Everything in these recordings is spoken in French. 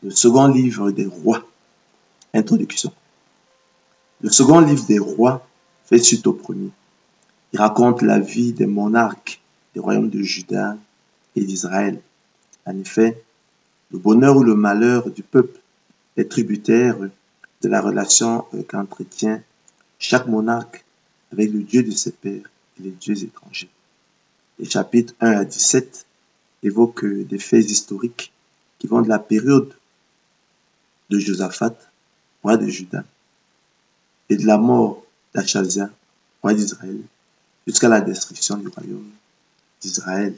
Le second livre des rois. Introduction. Le second livre des rois fait suite au premier. Il raconte la vie des monarques des royaumes de Juda et d'Israël. En effet, le bonheur ou le malheur du peuple est tributaire de la relation qu'entretient chaque monarque avec le Dieu de ses pères et les dieux étrangers. Les chapitres 1 à 17 évoquent des faits historiques qui vont de la période de Josaphat, roi de Juda, et de la mort d'Achazia, roi d'Israël, jusqu'à la destruction du royaume d'Israël.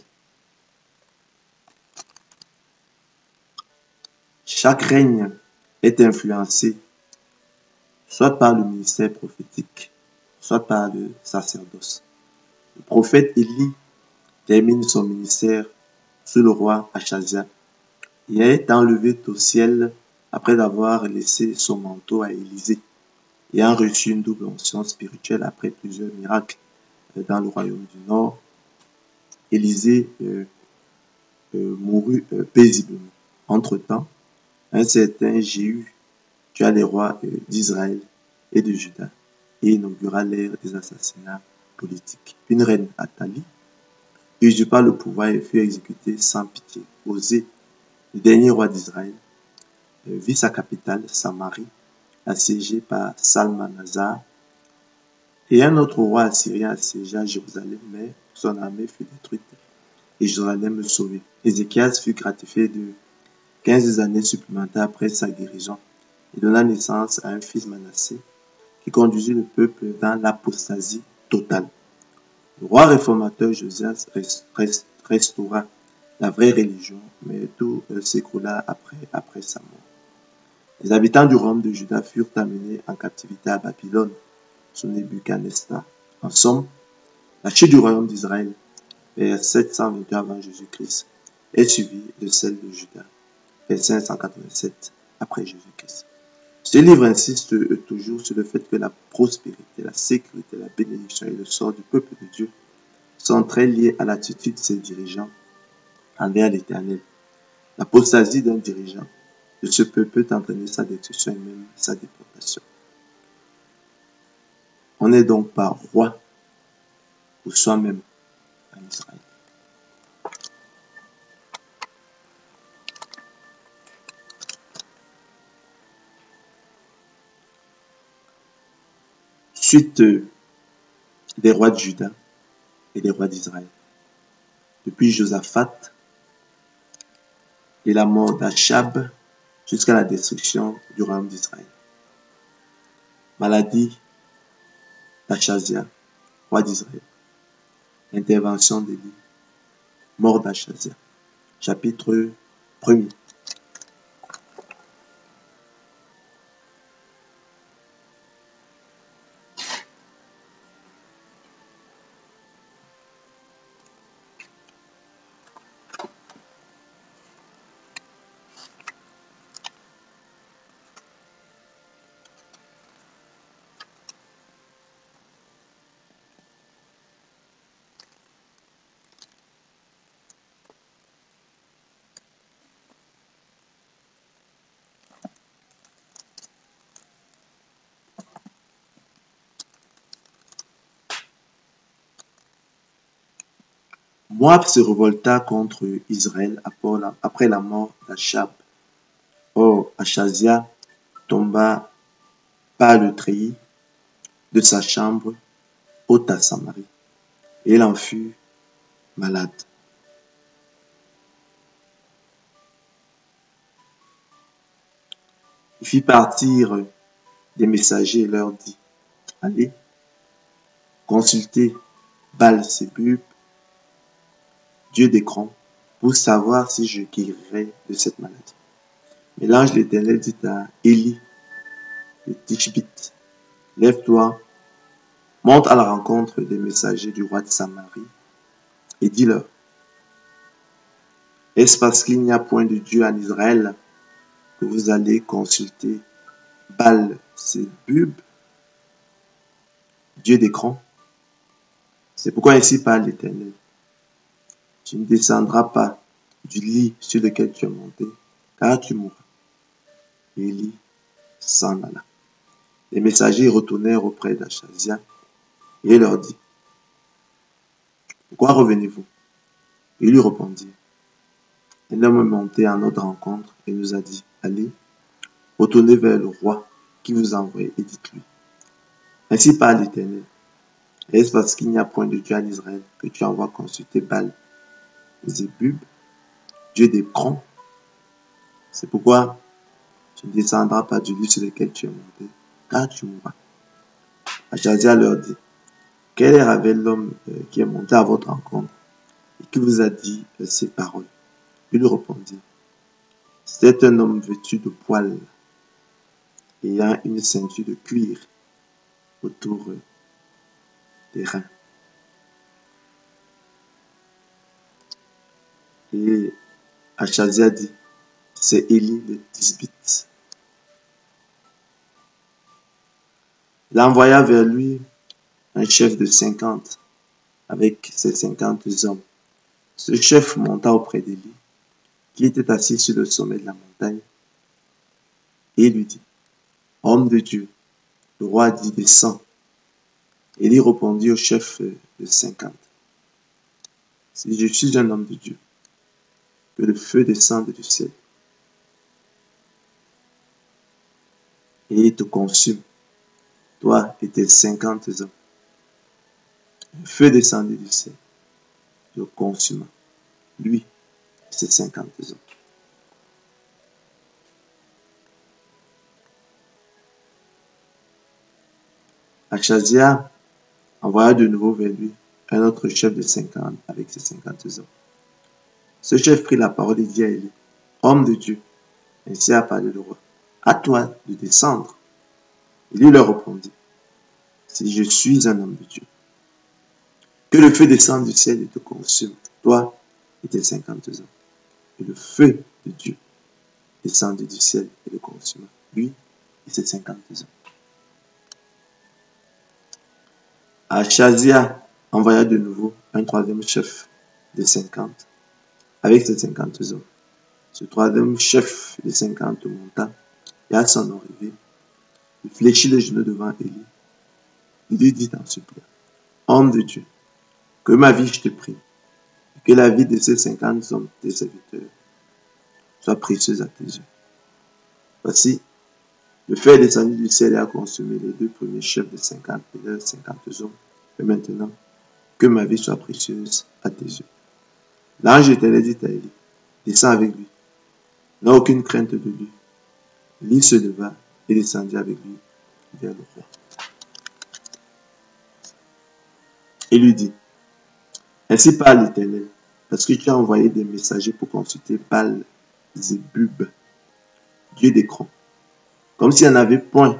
Chaque règne est influencé soit par le ministère prophétique, soit par le sacerdoce. Le prophète Élie termine son ministère sous le roi Achazia et est enlevé au ciel après avoir laissé son manteau à Élisée, ayant reçu une double onction spirituelle après plusieurs miracles dans le royaume du Nord. Élisée mourut paisiblement. Entre-temps, un certain Jéhu tua les rois d'Israël et de Juda et inaugura l'ère des assassinats politiques. Une reine, Athalie, usurpa le pouvoir et fut exécutée sans pitié. Osée, le dernier roi d'Israël, vit sa capitale, Samarie, assiégée par Salmanasar, et un autre roi assyrien assiégea Jérusalem, mais son armée fut détruite et Jérusalem sauvée. Ézéchias fut gratifié de 15 années supplémentaires après sa guérison et donna naissance à un fils Manassé qui conduisit le peuple dans l'apostasie totale. Le roi réformateur Josias restaura la vraie religion, mais tout s'écroula après sa mort. Les habitants du royaume de Juda furent amenés en captivité à Babylone sous Nebuchadnezzar. En somme, la chute du royaume d'Israël vers 722 avant Jésus-Christ est suivie de celle de Juda vers 587 après Jésus-Christ. Ce livre insiste toujours sur le fait que la prospérité, la sécurité, la bénédiction et le sort du peuple de Dieu sont très liés à l'attitude de ses dirigeants envers l'Éternel. L'apostasie d'un dirigeant de ce peuple peut entraîner sa destruction et même sa déportation. On n'est donc pas roi pour soi-même en Israël. Suite des rois de Juda et des rois d'Israël. Depuis Josaphat et la mort d'Achab jusqu'à la destruction du royaume d'Israël. Maladie d'Achazia, roi d'Israël. Intervention d'Élie. Mort d'Achazia. Chapitre 1er. Moab se révolta contre Israël après la mort d'Achab. Or, Achazia tomba par le treillis de sa chambre haute à Samarie, et il en fut malade. Il fit partir des messagers et leur dit: allez, consultez Baal-Zébub, Dieu d'Écron, pour savoir si je guérirai de cette maladie. Mais l'ange de l'Éternel dit à Élie, le Tishbite: lève-toi, monte à la rencontre des messagers du roi de Samarie et dis-leur: est-ce parce qu'il n'y a point de Dieu en Israël que vous allez consulter Baal-Zébub, Dieu d'Écron? C'est pourquoi ainsi parle l'Éternel: tu ne descendras pas du lit sur lequel tu es monté, car tu mourras. Et Élie s'en alla. Les messagers retournèrent auprès d'Achazia et leur dit, pourquoi revenez-vous? Ils lui répondirent, un homme est monté à notre rencontre et nous a dit, allez, retournez vers le roi qui vous a envoyé et dites-lui, ainsi parle l'Éternel. Est-ce parce qu'il n'y a point de Dieu en Israël que tu envoies consulter Baal-Zébub, Dieu d'Écron? C'est pourquoi tu ne descendras pas du lit sur lequel tu es monté, car tu mourras. Achazia leur dit, quel air avait l'homme qui est monté à votre rencontre et qui vous a dit ces paroles? Il lui répondit, c'est un homme vêtu de poils, ayant une ceinture de cuir autour des reins. Et Achazia dit, c'est Élie le Tisbite. Il envoya vers lui un chef de 50 avec ses 50 hommes. Ce chef monta auprès d'Élie, qui était assis sur le sommet de la montagne, et lui dit, homme de Dieu, le roi dit, descends. Élie répondit au chef de 50, si je suis un homme de Dieu, que le feu descende du ciel et te consume, toi et tes 50 hommes. Le feu descendit du ciel, le consuma, lui et ses 50 hommes. Achazia envoya de nouveau vers lui un autre chef de 50 avec ses 50 hommes. Ce chef prit la parole et dit à Élie, homme de Dieu, ainsi a parlé le roi, à toi de descendre. Élie leur répondit, si je suis un homme de Dieu, que le feu descende du ciel et te consume, toi et tes 50 hommes. Et le feu de Dieu descendit du ciel et le consuma, lui et ses 50 hommes. Achazia envoya de nouveau un troisième chef de 50 avec ses 50 hommes. Ce troisième chef de 50 monta et à son arrivée, il fléchit les genoux devant Élie. Il lui dit en suppliant, homme de Dieu, que ma vie, je te prie, et que la vie de ces 50 hommes, tes serviteurs, soit précieuse à tes yeux. Voici, le feu est descendu du ciel et a consumé les deux premiers chefs de 50 et leurs 50 hommes. Et maintenant, que ma vie soit précieuse à tes yeux. L'ange éternel dit à Élie, descends avec lui. N'a aucune crainte de lui. Élie se leva et descendit avec lui vers le roi. Et lui dit, ainsi parle l'Éternel, parce que tu as envoyé des messagers pour consulter Baal-Zébub, Dieu d'Écron, comme s'il n'y en avait point,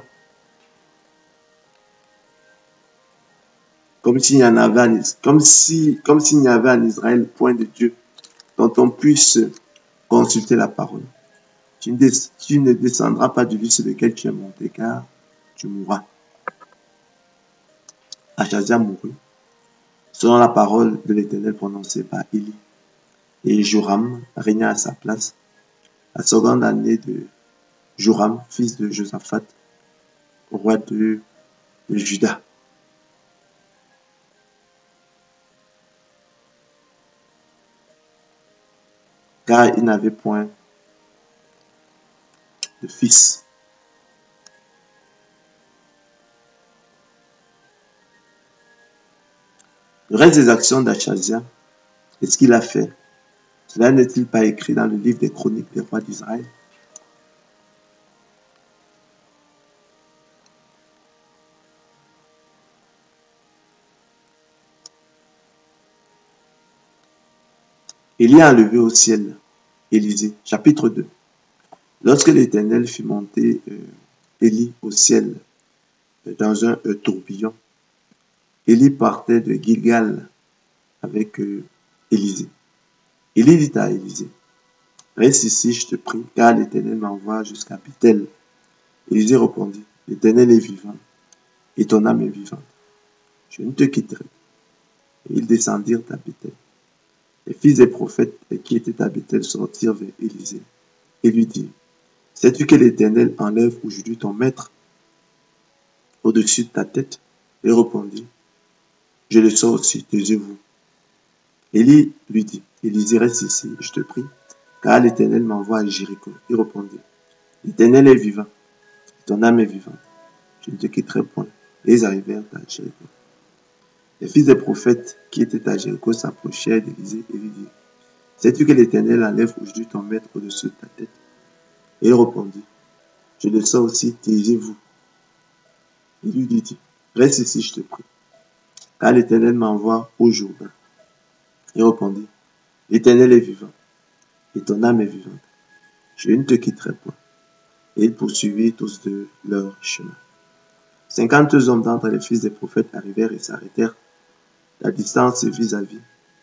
comme s'il n'y avait en Israël point de Dieu dont on puisse consulter la parole. Tu ne descendras pas du lit sur lequel tu es monté, car tu mourras. Achazia mourut, selon la parole de l'Éternel prononcée par Élie. Et Joram régna à sa place, la seconde année de Joram, fils de Josaphat, roi de Juda. Car il n'avait point de fils. Le reste des actions d'Achazia, et ce qu'il a fait, cela n'est-il pas écrit dans le livre des chroniques des rois d'Israël? Élie a enlevé au ciel Élisée, chapitre 2. Lorsque l'Éternel fit monter Élie au ciel dans un tourbillon, Élie partait de Gilgal avec Élisée. Élie dit à Élisée, reste ici, je te prie, car l'Éternel m'envoie jusqu'à Bethel. Élisée répondit, l'Éternel est vivant, et ton âme est vivante. Je ne te quitterai. Et ils descendirent à Bethel. Les fils des prophètes qui étaient à Bethel sortirent vers Élisée et lui dirent, Sais-tu que l'Éternel enlève aujourd'hui ton maître au-dessus de ta tête? Il répondit, je le sors aussi, taisez-vous. Élie lui dit, Élisée, reste ici, je te prie, car l'Éternel m'envoie à Jéricho. Il répondit, l'Éternel est vivant, ton âme est vivante, je ne te quitterai point. Et ils arrivèrent à Jéricho. Les fils des prophètes qui étaient à Jéricho s'approchèrent d'Élisée et lui dirent, sais-tu que l'Éternel enlève aujourd'hui ton maître au-dessus de ta tête? Et il répondit, je le sors aussi, taisez-vous. Il lui dit, reste ici, je te prie, car l'Éternel m'envoie au Jourdain. Il répondit, l'Éternel est vivant, et ton âme est vivante. Je ne te quitterai point. Et ils poursuivirent tous de leur chemin. 50 hommes d'entre les fils des prophètes arrivèrent et s'arrêtèrent. La distance vis-à-vis.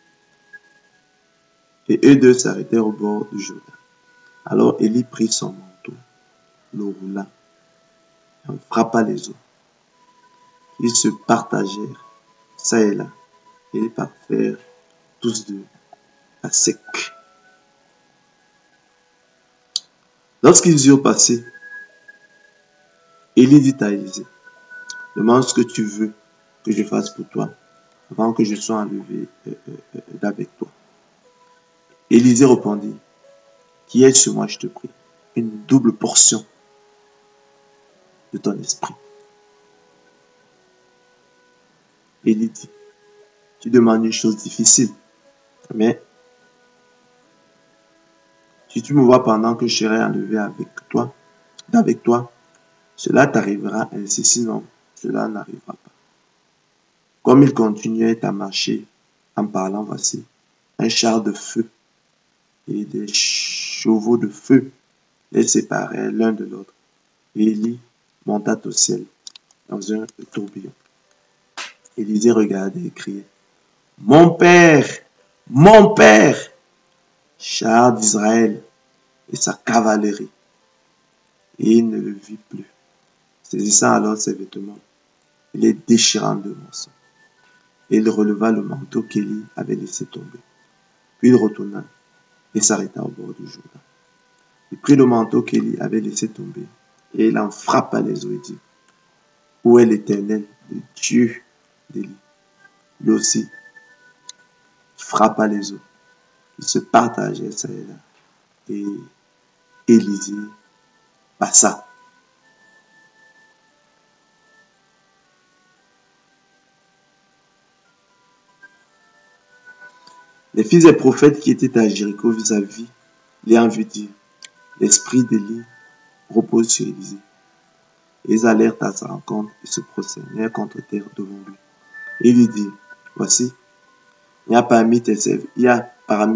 Et eux deux s'arrêtèrent au bord du Jourdain. Alors Élie prit son manteau, le roula, et en frappa les eaux. Ils se partagèrent, ça et là, et ils partirent tous deux à sec. Lorsqu'ils eurent passé, Élie dit à Élisée, demande ce que tu veux que je fasse pour toi, avant que je sois enlevé d'avec toi. Élisée répondit, qui est sur moi, je te prie, une double portion de ton esprit. Élie dit, tu demandes une chose difficile, mais si tu me vois pendant que je serai enlevé d'avec toi, cela t'arrivera ainsi, sinon cela n'arrivera pas. Comme il continuait à marcher en parlant, voici, un char de feu et des chevaux de feu les séparèrent l'un de l'autre. Et Élie monta au ciel dans un tourbillon. Élisée regardait et criait, mon père, char d'Israël et sa cavalerie. Et il ne le vit plus. Saisissant alors ses vêtements, il les déchira en deux morceaux. Et il releva le manteau qu'Élie avait laissé tomber. Puis il retourna et s'arrêta au bord du Jourdain. Il prit le manteau qu'Élie avait laissé tomber et il en frappa les eaux et dit, où est l'Éternel, le Dieu d'Élie? Lui aussi frappa les eaux. Ils se partageaient ça et là. Et Élisée passa. Les fils des prophètes qui étaient à Jéricho vis-à-vis l'ayant vu dire, l'esprit d'Élie repose sur Élisée. Et ils allèrent à sa rencontre et se prosternèrent contre terre devant lui. Et il lui dit, voici, il y a parmi tes serviteurs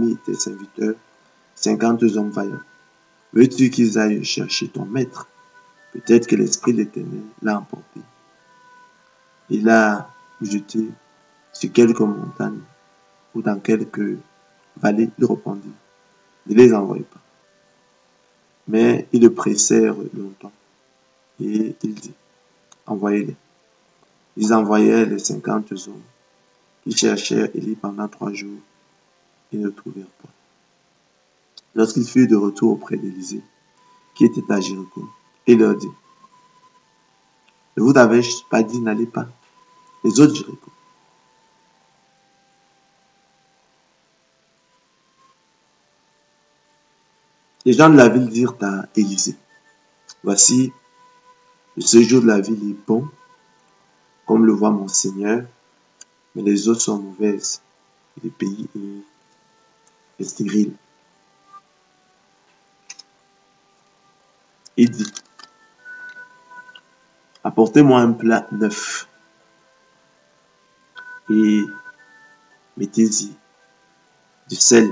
50 hommes vaillants. Veux-tu qu'ils aillent chercher ton maître? Peut-être que l'esprit de l'Éternel l'a emporté. Il l'a jeté sur quelques montagnes ou dans quelques vallées. Il répondit, ne les envoie pas. Mais ils le pressèrent longtemps. Et il dit, envoyez-les. Ils envoyèrent les 50 hommes. Ils cherchèrent Élie pendant 3 jours. Ils ne trouvèrent pas. Lorsqu'ils furent de retour auprès d'Élisée, qui était à Jéricho, il leur dit, ne vous avais-je pas dit, n'allez pas? Les autres Jéricho. Les gens de la ville dirent à Élisée, voici, le séjour de la ville est bon, comme le voit mon Seigneur, mais les eaux sont mauvaises, et le pays est stérile. Il dit, apportez-moi un plat neuf et mettez-y du sel.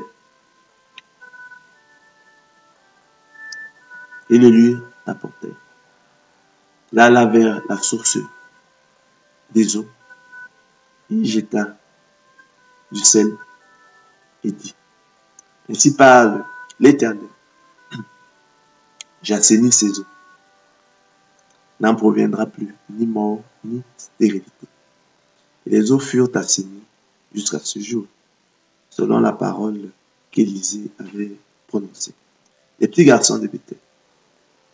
Et le lui apportait. Là, alla vers la source des eaux, il jeta du sel et dit, ainsi parle l'Éternel, j'assainis ces eaux. N'en proviendra plus ni mort ni stérilité. Et les eaux furent assainies jusqu'à ce jour, selon la parole qu'Élisée avait prononcée. Les petits garçons de Bethel,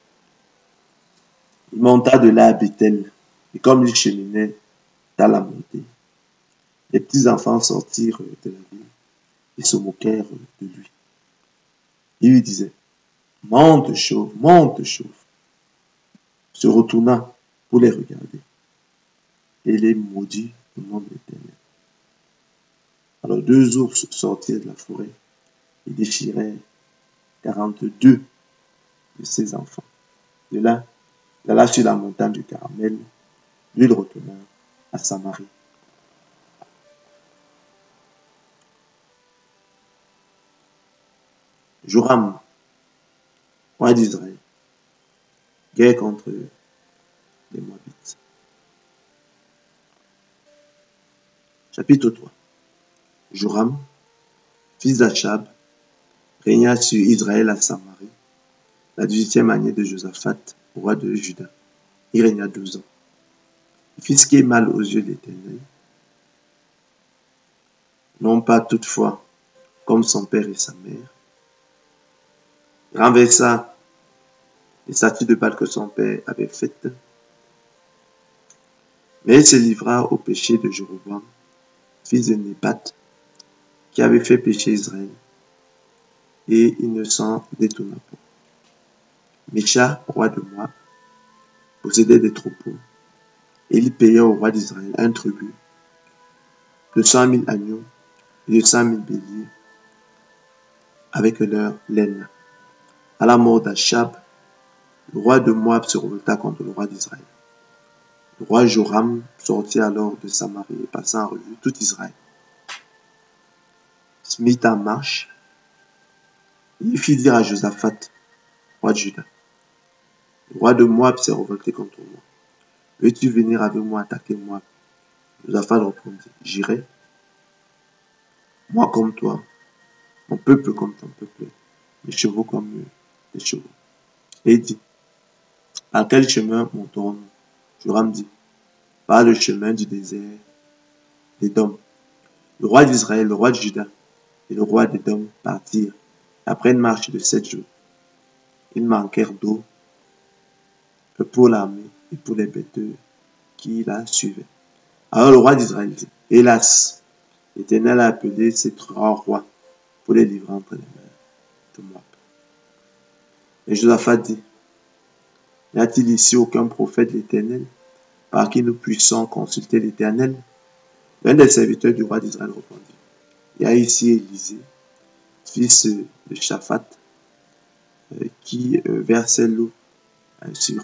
Il monta de là à Bethel, et comme il cheminait dans la montée, les petits enfants sortirent de la ville et se moquèrent de lui. Il lui disait, monte chauve, monte chauve. Se retourna pour les regarder et les maudit au nom de l'Éternel. Alors 2 ours sortirent de la forêt et déchirèrent 42 de ses enfants. De là, il alla sur la montagne du Carmel, lui il retourna à Samarie. Joram, roi d'Israël, guerre contre les Moabites. Chapitre 3. Joram, fils d'Achab, régna sur Israël à Samarie, la 18e année de Josaphat, roi de Juda. Il régna 12 ans. Il fit ce qui est mal aux yeux de l'Éternel, non pas toutefois comme son père et sa mère. Il renversa les statues de Baal que son père avait faites, mais il se livra au péché de Jéroboam, fils de Nébat, qui avait fait pécher Israël, et il ne s'en détourna pas. Mécha, roi de Moab, possédait des troupeaux, et il paya au roi d'Israël un tribut de 100 000 agneaux et de 100 000 béliers avec leur laine. À la mort d'Achab, le roi de Moab se révolta contre le roi d'Israël. Le roi Joram sortit alors de Samarie et passa en revue tout Israël. Se mit en marche, et il fit dire à Josaphat, roi de Juda, le roi de Moab s'est révolté contre moi. Veux-tu venir avec moi attaquer Moab? Josaphat répondit, j'irai, moi comme toi, mon peuple comme ton peuple, mes chevaux comme les chevaux. Et il dit, par quel chemin montons-nous? Joram dit, par le chemin du désert d'Édom. Le roi d'Israël, le roi de Juda et le roi d'Édom partirent. Après une marche de 7 jours, ils manquèrent d'eau pour l'armée et pour les bêtes qui la suivaient. Alors le roi d'Israël dit, hélas, l'Éternel a appelé ces 3 rois pour les livrer entre les mains de Moab. Et Josaphat dit, n'y a-t-il ici aucun prophète de l'Éternel par qui nous puissions consulter l'Éternel? L'un des serviteurs du roi d'Israël répondit, il y a ici Élisée, fils de Shaphat, qui versait l'eau sur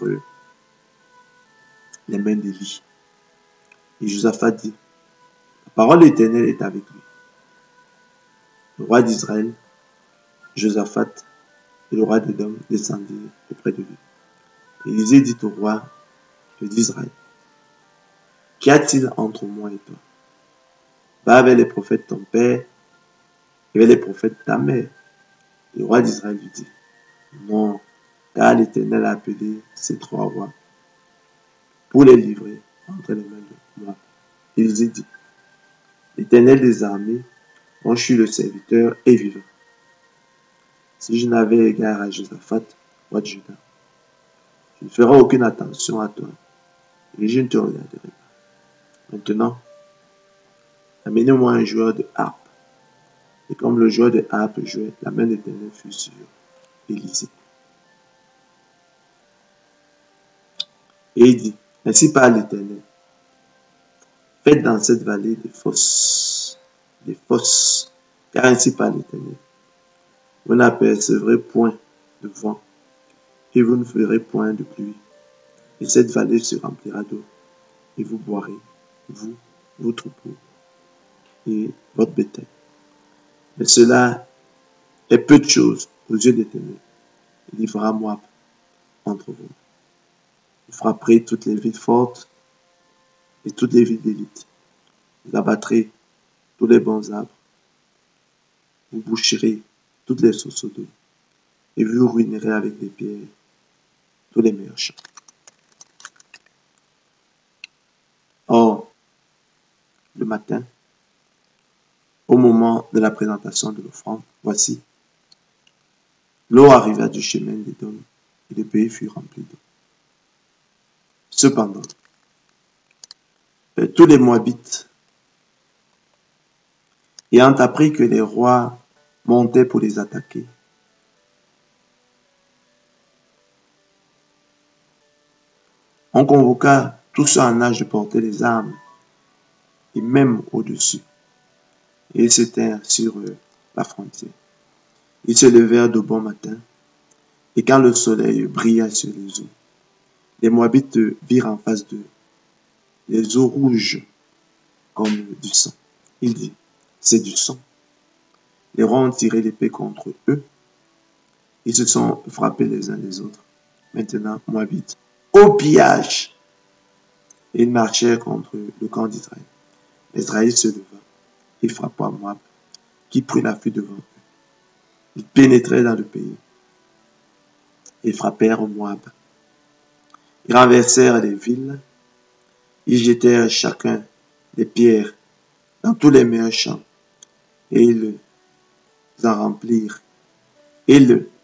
les mains d'Élie. Et Josaphat dit, la parole de l'Éternel est avec lui. Le roi d'Israël, Josaphat et le roi d'Édom descendirent auprès de lui. Élisée dit au roi d'Israël, qu'y a-t-il entre moi et toi? Va avec les prophètes de ton père et avec les prophètes de ta mère. Le roi d'Israël lui dit, non, car l'Éternel a appelé ces 3 rois pour les livrer entre les mains de moi. Élisée dit, l'Éternel des armées, dont je suis le serviteur, est vivant. Si je n'avais égard à Josaphat, roi de Juda, je ne ferai aucune attention à toi et je ne te regarderai pas. Maintenant, amenez-moi un joueur de harpe. Et comme le joueur de harpe jouait, la main de l'Éternel fut sur Élisée. Et il dit, ainsi parle l'Éternel, faites dans cette vallée des fosses, car ainsi parle l'Éternel. Vous n'apercevrez point de vent, et vous ne ferez point de pluie. Et cette vallée se remplira d'eau, et vous boirez, vous, vos troupeaux, et votre bétail. Mais cela est peu de choses aux yeux de l'Éternel. Il livrera Moab entre vous. Vous frapperez toutes les villes fortes et toutes les villes d'élite. Vous abattrez tous les bons arbres. Vous boucherez toutes les sources d'eau. Et vous ruinerez avec des pierres tous les meilleurs champs. Or, le matin, au moment de la présentation de l'offrande, voici, l'eau arriva du chemin d'Édom et le pays fut rempli d'eau. Cependant, tous les Moabites, ayant appris que les rois montaient pour les attaquer, on convoqua tous ceux en âge de porter les armes, et même au-dessus, et ils se tinrent sur la frontière. Ils se levèrent de bon matin, et quand le soleil brilla sur les eaux, les Moabites virent en face d'eux les eaux rouges comme du sang. Il dit, c'est du sang. Les rois ont tiré l'épée contre eux. Ils se sont frappés les uns les autres. Maintenant, Moabites, au pillage. Et ils marchèrent contre le camp d'Israël. Israël se leva et frappa Moab, qui prit la fuite devant eux. Ils pénétrèrent dans le pays et frappèrent Moab. Ils renversèrent les villes. Ils jetèrent chacun des pierres dans tous les meilleurs champs et ils en remplirent et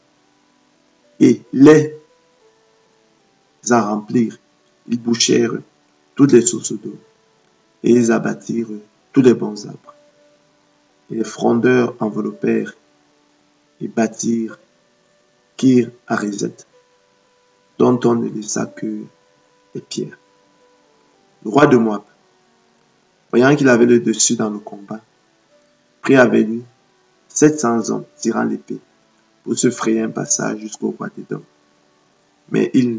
les en remplirent. Ils bouchèrent toutes les sources d'eau et ils abattirent tous les bons arbres. Et les frondeurs enveloppèrent et bâtirent Kir Hareset, dont on ne laissa que les pierres. Le roi de Moab, voyant qu'il avait le dessus dans le combat, prit avec lui 700 hommes tirant l'épée pour se frayer un passage jusqu'au roi d'Édom. Mais ils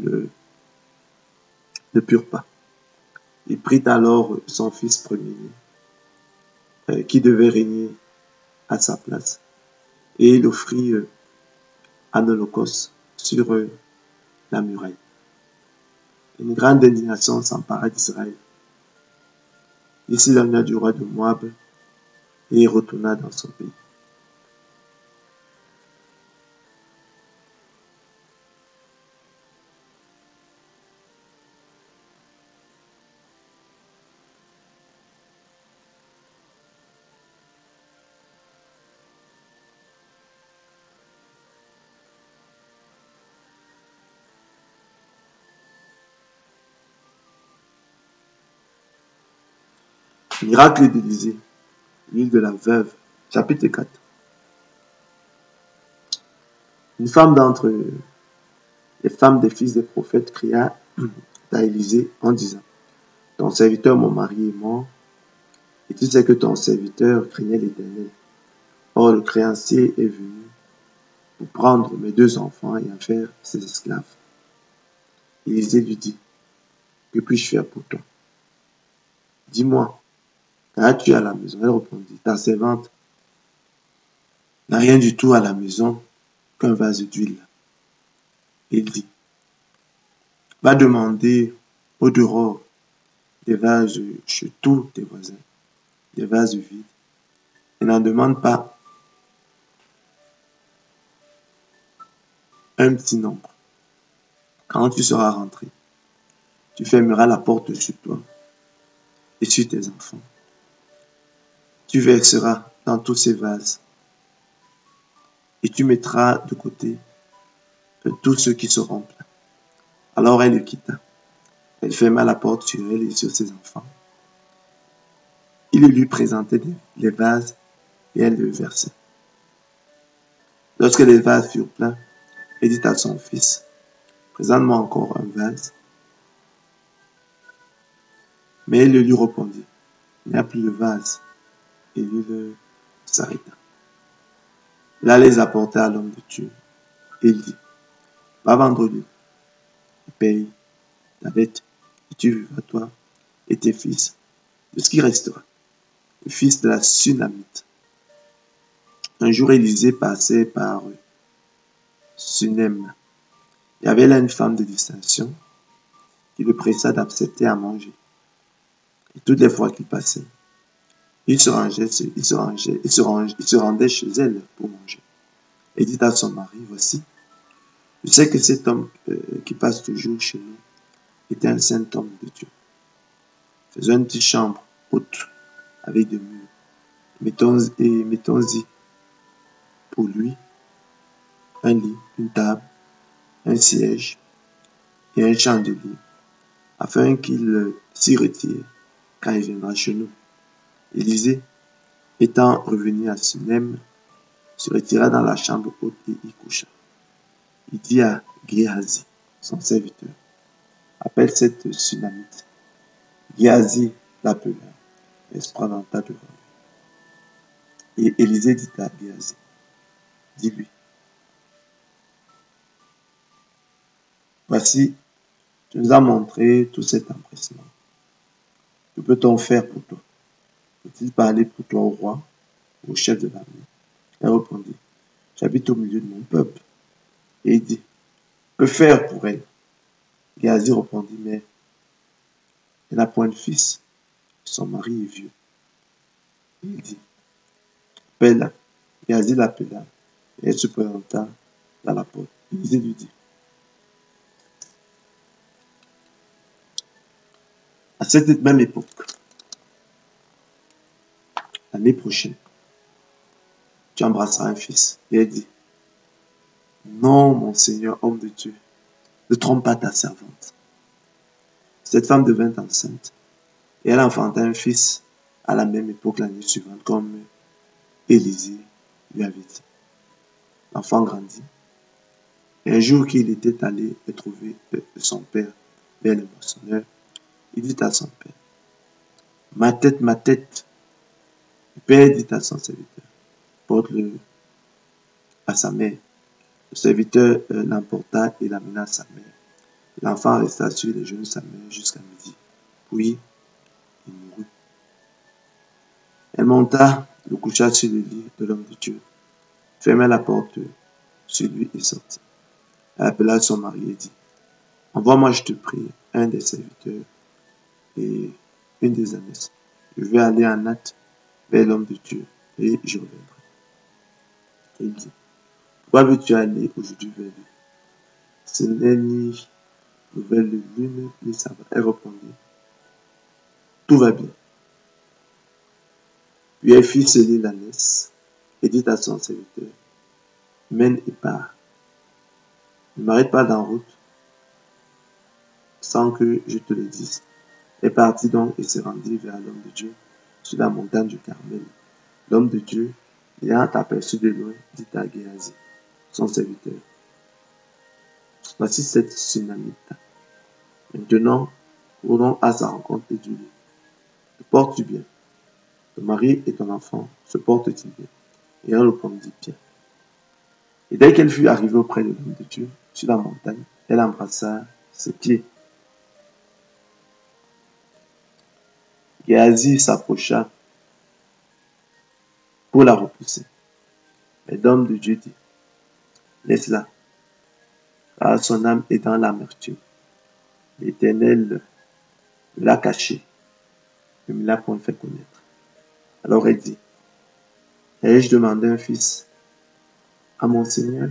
ne purent pas. Il prit alors son fils premier-né, qui devait régner à sa place, et il offrit en holocauste sur la muraille. Une grande indignation s'empara d'Israël. Il s'éloigna du roi de Moab et il retourna dans son pays. Miracle d'Élisée, l'huile de la veuve, chapitre 4. Une femme d'entre les femmes des fils des prophètes cria à Élisée en disant, ton serviteur, mon mari, est mort, et tu sais que ton serviteur craignait l'Éternel. Or, le créancier est venu pour prendre mes 2 enfants et en faire ses esclaves. Élisée lui dit, que puis-je faire pour toi? Dis-moi, qu'as-tu à la maison? Elle répondit, ta servante n'a rien du tout à la maison qu'un vase d'huile. Il dit, va demander au dehors des vases chez tous tes voisins, des vases vides, et n'en demande pas un petit nombre. Quand tu seras rentré, tu fermeras la porte sur toi et sur tes enfants. Tu verseras dans tous ces vases et tu mettras de côté tous ceux qui seront pleins. Alors elle le quitta. Elle ferma la porte sur elle et sur ses enfants. Il lui présentait les vases et elle le versait. Lorsque les vases furent pleins, elle dit à son fils, présente-moi encore un vase. Mais elle lui répondit, il n'y a plus de vase. Et l'huile s'arrêta. Là, les apporta à l'homme de Dieu. Et il dit, va vendre l'huile et paye ta dette, et tu vivras toi et tes fils de ce qui restera. Le fils de la Sunamite. Un jour, Élisée passait par Sunem. Il y avait là une femme de distinction qui le pressa d'accepter à manger. Et toutes les fois qu'il passait, il se rendait chez elle pour manger. Et dit à son mari, voici, je sais que cet homme qui passe toujours chez nous était un saint homme de Dieu. Faisons une petite chambre haute avec des murs. Mettons-y pour lui un lit, une table, un siège et un chandelier. afin qu'il s'y retire quand il viendra chez nous. Élisée, étant revenu à Sunem, se retira dans la chambre haute et y coucha. Il dit à Géhazi, son serviteur, appelle cette Sunamite. Géhazi l'appela et se présenta devant lui. Et Élisée dit à Géhazi, dis-lui, voici, tu nous as montré tout cet empressement. Que peut-on faire pour toi? Peut-il parler pour toi au roi, au chef de l'armée? Elle répondit, j'habite au milieu de mon peuple. Et il dit, que faire pour elle? Géhazi répondit, mais elle n'a point de fils. Son mari est vieux. Et il dit, appelle-la. Géhazi l'appela et elle se présenta dans la porte. Élisée lui dit, à cette même époque, l'année prochaine, tu embrasseras un fils. Et elle dit, non, mon Seigneur, homme de Dieu, ne trompe pas ta servante. Cette femme devint enceinte et elle enfanta un fils à la même époque l'année suivante, comme Élisée lui avait dit. L'enfant grandit. Et un jour qu'il était allé trouver son père vers le moissonneur, il dit à son père, ma tête, ma tête. Le père dit à son serviteur, porte-le à sa mère. Le serviteur l'emporta et l'amena à sa mère. L'enfant resta sur les genoux de sa mère jusqu'à midi. Puis, il mourut. Elle monta, le coucha sur le lit de l'homme de Dieu, ferma la porte sur lui et sortit. Elle appela son mari et dit, envoie-moi, je te prie, un des serviteurs et une des ânesses. Je vais aller en hâte vers l'homme de Dieu et je reviendrai. Et il dit, pourquoi veux-tu aller aujourd'hui vers lui? Ce n'est ni nouvelle de lune ni sabbat. Elle répondit, tout va bien. Puis elle fit sceller l'ânesse et dit à son serviteur, mène et pars. Ne m'arrête pas d'en route sans que je te le dise. Elle partit donc et se rendit vers l'homme de Dieu sur la montagne du Carmel. L'homme de Dieu, ayant aperçu de loin, dit à Géhazi, son serviteur, voici cette Sunamite. Maintenant, courons à sa rencontre et dis-lui, te portes-tu bien? Ton mari et ton enfant se portent-ils bien? Et elle répondit bien. Et dès qu'elle fut arrivée auprès de l'homme de Dieu, sur la montagne, elle embrassa ses pieds. Géhazi s'approcha pour la repousser. Mais l'homme de Dieu dit, laisse-la, car son âme est dans l'amertume. L'Éternel l'a cachée, ne me l'a point fait connaître. Alors elle dit, ai-je demandé un fils à mon Seigneur?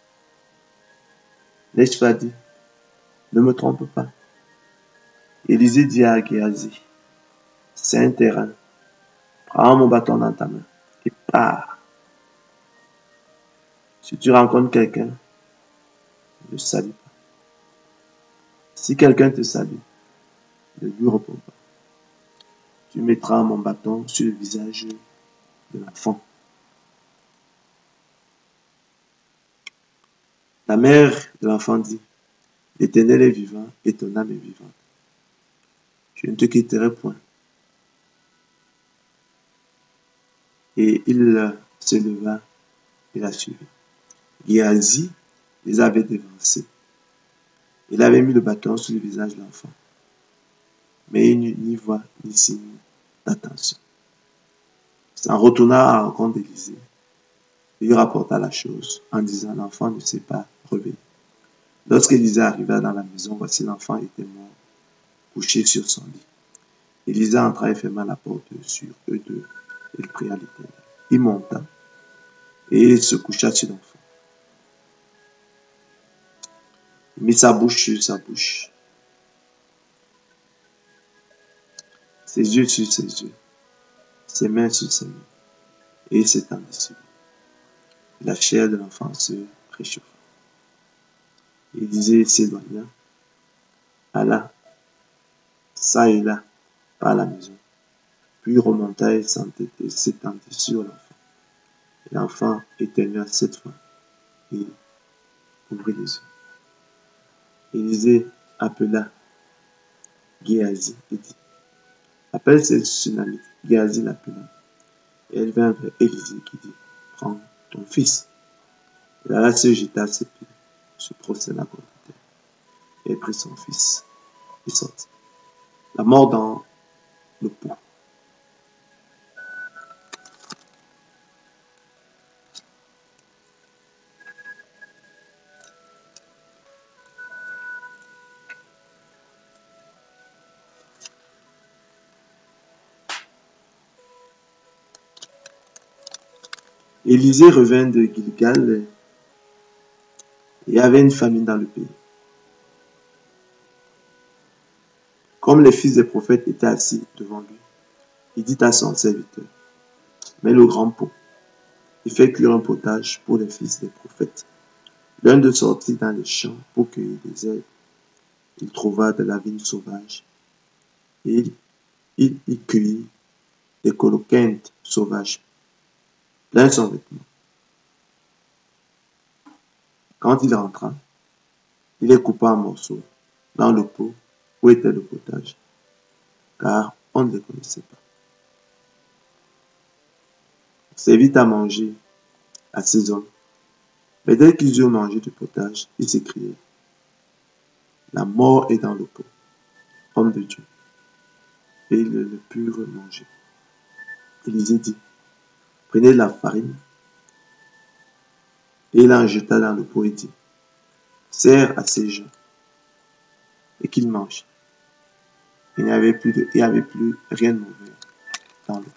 N'ai-je pas dit, ne me trompe pas? Élisée dit à Géhazi, c'est un terrain, prends mon bâton dans ta main et pars. Si tu rencontres quelqu'un, ne salue pas. Si quelqu'un te salue, ne lui réponds pas. Tu mettras mon bâton sur le visage de l'enfant. La mère de l'enfant dit, l'Éternel est vivant et ton âme est vivante. Je ne te quitterai point. Et il se leva et la suivit. Géhazi les avait devancés. Il avait mis le bâton sur le visage de l'enfant. Mais il n'eut ni voix ni signe d'attention. Il s'en retourna à la rencontre d'Élisée. Il lui rapporta la chose en disant, l'enfant ne s'est pas réveillé. Lorsqu'Élisée arriva dans la maison, voici l'enfant était mort, couché sur son lit. Élisée entra et ferma la porte sur eux deux. Il pria l'Éternel. Il monta et il se coucha sur l'enfant. Il mit sa bouche sur sa bouche, ses yeux sur ses yeux, ses mains sur ses mains, et il s'étendit sur lui. La chair de l'enfant se réchauffa. Élisée s'éloigna, alla ça et là par la maison, puis remonta et s'étendit sur l'enfant. L'enfant éternua 7 fois et ouvrit les yeux. Élisée appela Géasi et dit, appelle cette Sunamite. Géasi l'appela. Et elle vint vers Élisée qui dit, prends ton fils. Et là, se jeta à ses pieds, se prosterna contre terre. Et elle prit son fils et sortit. La mort dans le pot. Élisée revint de Gilgal et il y avait une famine dans le pays. Comme les fils des prophètes étaient assis devant lui, il dit à son serviteur, mets le grand pot et fais cuire un potage pour les fils des prophètes. L'un d'eux sortit dans les champs pour cueillir des herbes. Il trouva de la vigne sauvage et il y cueillit des coloquintes sauvages, plein son vêtement. Quand il rentra, il les coupa en morceaux dans le pot où était le potage, car on ne les connaissait pas. Il servit à manger à ces hommes, mais dès qu'ils eurent mangé du potage, ils s'écriaient, la mort est dans le pot, homme de Dieu. Et ils ne le purent manger. Élisée dit, prenez de la farine, et il en jeta dans le pot et dit, sers à ces gens, et qu'ils mangent. Il n'y avait plus rien de mauvais dans le pot.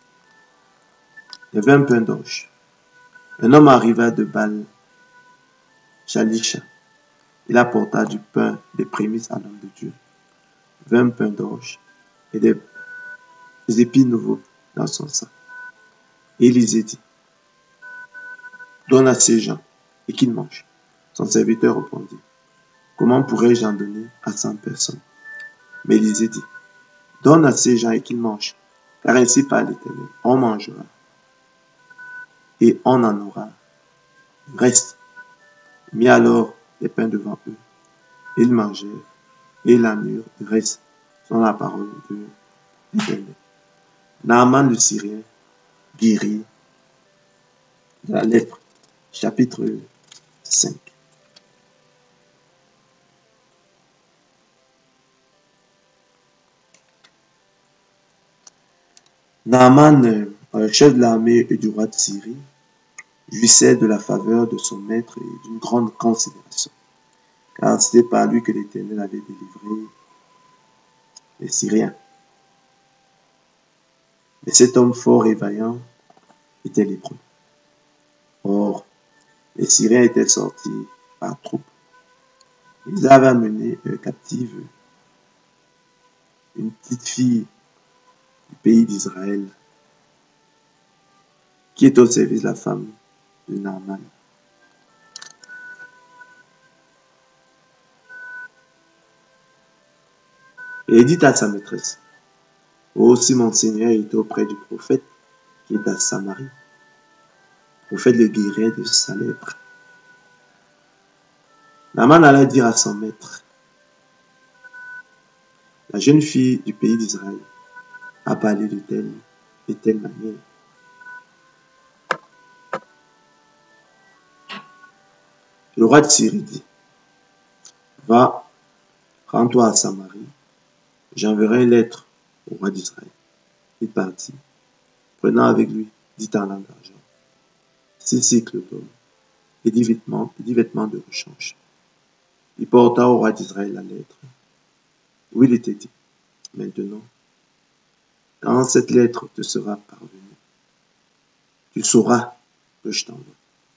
Il y avait un pain d'orge. Un homme arriva de Baal Shalisha. Il apporta du pain des prémices à l'homme de Dieu, 20 pains d'orge et des épis nouveaux dans son sac. Et Élisée dit, donne à ces gens et qu'ils mangent. Son serviteur répondit, comment pourrais-je en donner à 100 personnes? Mais Élisée dit, donne à ces gens et qu'ils mangent, car ainsi parle l'Éternel, on mangera et on en aura. Reste. Il mit alors les pains devant eux. Ils mangèrent et la mûre reste sont la parole de l'Éternel. Naaman le Syrien guérit de la lèpre. Chapitre 5. Naaman, chef de l'armée et du roi de Syrie, jouissait de la faveur de son maître et d'une grande considération, car c'était par lui que l'Éternel avait délivré les Syriens. Mais cet homme fort et vaillant était lépreux. Or, les Syriens étaient sortis par troupes. Ils avaient amené captive une petite fille du pays d'Israël qui est au service de la femme de Naaman. Et il dit à sa maîtresse, aussi mon Seigneur était auprès du prophète qui est à Samarie. Le prophète le guérirait de sa lèpre. Naaman alla dire à son maître, la jeune fille du pays d'Israël a parlé de telle et telle manière. Le roi de Syrie dit, va, rends-toi à Samarie, j'enverrai une lettre au roi d'Israël. Il partit, prenant avec lui 10 talents d'argent, 6 cycles d'or et 10 vêtements de rechange. Il porta au roi d'Israël la lettre, où il était dit, maintenant, quand cette lettre te sera parvenue, tu sauras que je t'envoie.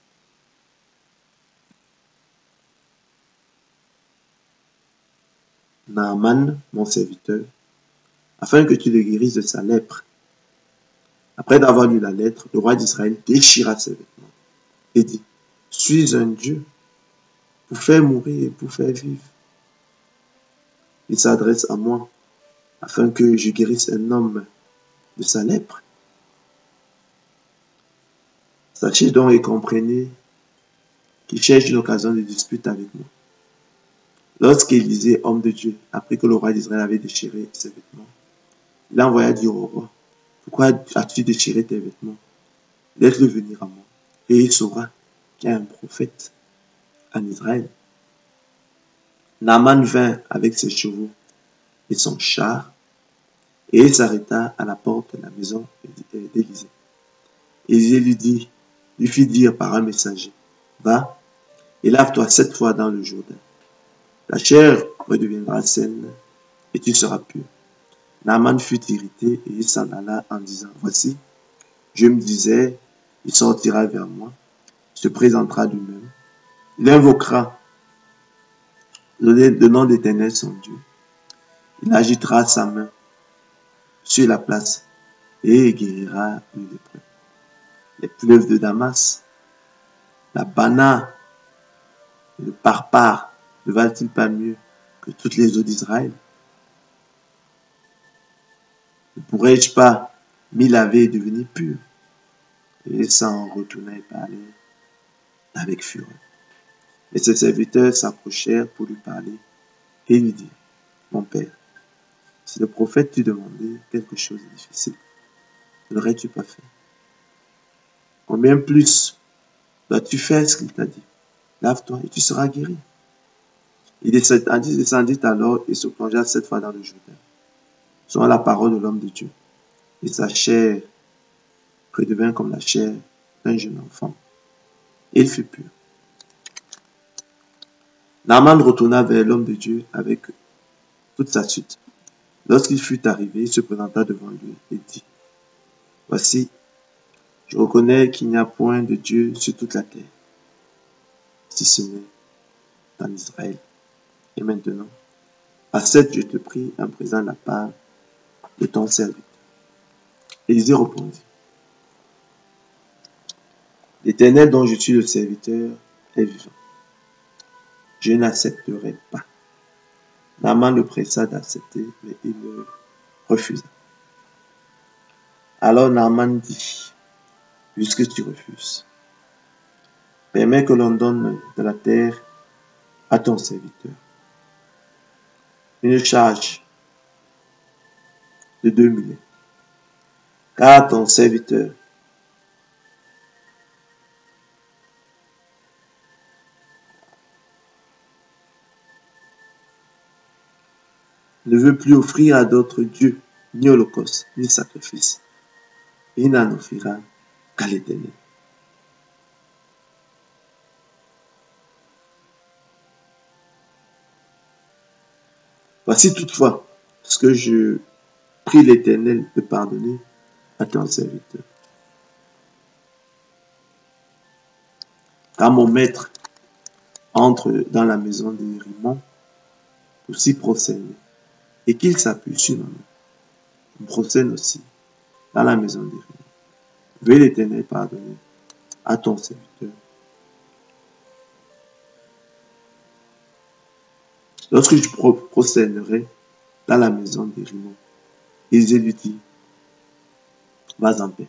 Naaman, mon serviteur, afin que tu le guérisses de sa lèpre. Après avoir lu la lettre, le roi d'Israël déchira ses vêtements et dit, suis un Dieu pour faire mourir et pour faire vivre. Il s'adresse à moi afin que je guérisse un homme de sa lèpre. Sachez donc et comprenez qu'il cherche une occasion de dispute avec moi. Lorsqu'Élisée, homme de Dieu, apprit que le roi d'Israël avait déchiré ses vêtements, il envoya dire au roi, pourquoi as-tu déchiré tes vêtements? Laisse-le venir à moi, et il saura qu'il y a un prophète en Israël. Naaman vint avec ses chevaux et son char, et il s'arrêta à la porte de la maison d'Élisée. Élisée lui fit dire par un messager, va et lave-toi 7 fois dans le Jourdain. La chair redeviendra saine et tu seras pur. Naaman fut irrité et il s'en alla en disant, voici, je me disais, il sortira vers moi, se présentera lui-même, il invoquera le nom d'Éternel son Dieu. Il agitera sa main sur la place et il guérira le lépreux. Les fleuves de Damas, la Bana et le Parpar ne valent-ils pas mieux que toutes les eaux d'Israël? Ne pourrais-je pas m'y laver et devenir pur? Et s'en retourna et parlait avec fureur. Et ses serviteurs s'approchèrent pour lui parler et lui dirent, mon père, si le prophète t'eût demandé quelque chose de difficile, ne l'aurais-tu pas fait? Combien plus dois-tu faire ce qu'il t'a dit? Lave-toi et tu seras guéri. Il descendit alors et se plongea 7 fois dans le Jourdain, selon la parole de l'homme de Dieu. Et sa chair redevint comme la chair d'un jeune enfant. Et il fut pur. Naaman retourna vers l'homme de Dieu avec toute sa suite. Lorsqu'il fut arrivé, il se présenta devant lui et dit, voici, je reconnais qu'il n'y a point de Dieu sur toute la terre, si ce n'est en Israël. Et maintenant, accepte, je te prie, un présent de la part de ton serviteur. Élisée répondit, l'Éternel dont je suis le serviteur est vivant. Je n'accepterai pas. Naaman le pressa d'accepter, mais il le refusa. Alors Naaman dit, puisque tu refuses, permets que l'on donne de la terre à ton serviteur. Une charge de 2 mulets. Car ton serviteur ne veut plus offrir à d'autres dieux, ni holocauste, ni sacrifice. Il n'en offrira qu'à l'Éternel. Voici toutefois ce que je prie l'Éternel de pardonner à ton serviteur. Quand mon maître entre dans la maison de Rimon pour s'y prosterner, et qu'il s'appuie sur ma main, je me prosterne aussi dans la maison de Rimon. Veuille l'Éternel pardonner à ton serviteur. Lorsque je prosternerai dans la maison de Rimon, Élisée lui dit, vas en paix.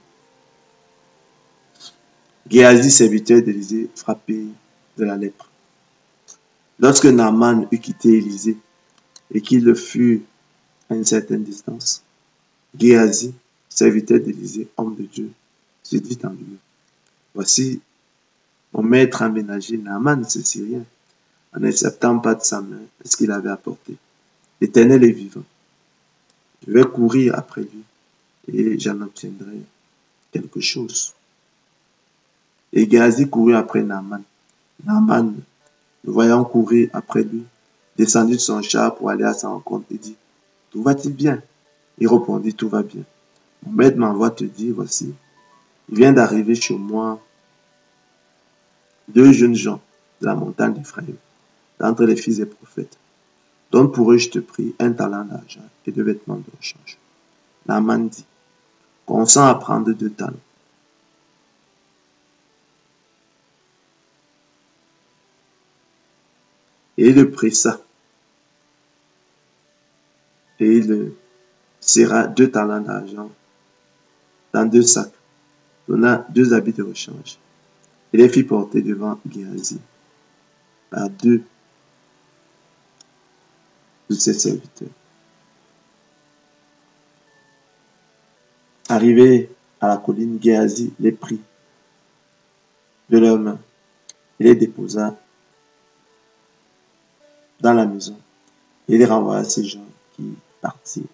Géasi, serviteur d'Élisée, frappé de la lèpre. Lorsque Naaman eut quitté Élisée et qu'il le fut à une certaine distance, Géasi, serviteur d'Élisée, homme de Dieu, se dit en lui, voici mon maître a ménagé Naaman, ce Syrien, en n'acceptant pas de sa main ce qu'il avait apporté. L'Éternel est vivant. Je vais courir après lui et j'en obtiendrai quelque chose. Et Géasi courut après Naaman. Naaman, le voyant courir après lui, descendit de son char pour aller à sa rencontre et dit, tout va-t-il bien? Il répondit, tout va bien. Mon maître m'envoie te dire, voici, il vient d'arriver chez moi 2 jeunes gens de la montagne d'Ephraïm, d'entre les fils des prophètes. Donne pour eux, je te prie, 1 talent d'argent et 2 vêtements de rechange. Naaman dit, consens à prendre 2 talents. Et il le pressa. Et il serra 2 talents d'argent dans 2 sacs, donna 2 habits de rechange, et les fit porter devant Géasi par 2 de ses serviteurs. Arrivé à la colline, Géasi les prit de leurs mains et les déposa dans la maison. Et les renvoya à ces gens qui partirent.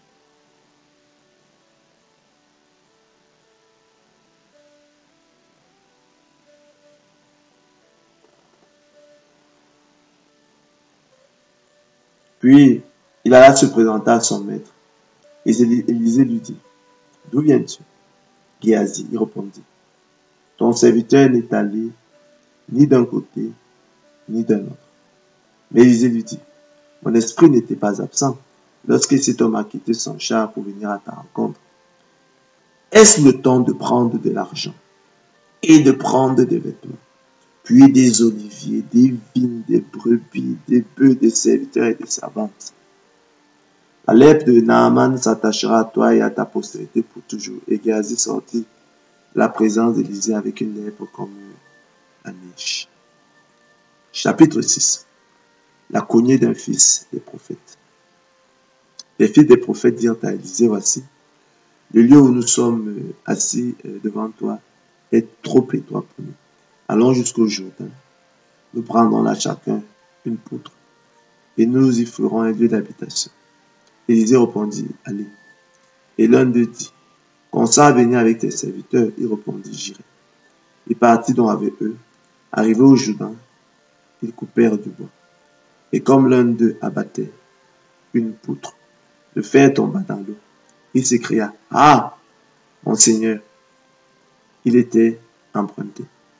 Puis, il alla se présenter à son maître. Et Élisée lui dit, d'où viens-tu? Géasi y répondit, ton serviteur n'est allé ni d'un côté, ni d'un autre. Mais Élisée lui dit, mon esprit n'était pas absent lorsque cet homme a quitté son char pour venir à ta rencontre. Est-ce le temps de prendre de l'argent et de prendre des vêtements, puis des oliviers, des vignes, des brebis, des bœufs, des serviteurs et des servantes? La lèpre de Naaman s'attachera à toi et à ta postérité pour toujours. Et Géasi sortit de la présence d'Élisée avec une lèpre comme la neige. Chapitre 6. La cognée d'un fils des prophètes. Les fils des prophètes dirent à Élisée, voici, le lieu où nous sommes assis devant toi est trop étroit pour nous. Allons jusqu'au Jourdain. Nous prendrons là chacun une poutre et nous y ferons un lieu d'habitation. Élisée répondit, allez. Et l'un d'eux dit, consent à venir avec tes serviteurs. Il répondit, j'irai. Il partit donc avec eux. Arrivé au Jourdain, ils coupèrent du bois. Et comme l'un d'eux abattait une poutre, le fer tomba dans l'eau. Il s'écria, ah, mon Seigneur, il était emprunté.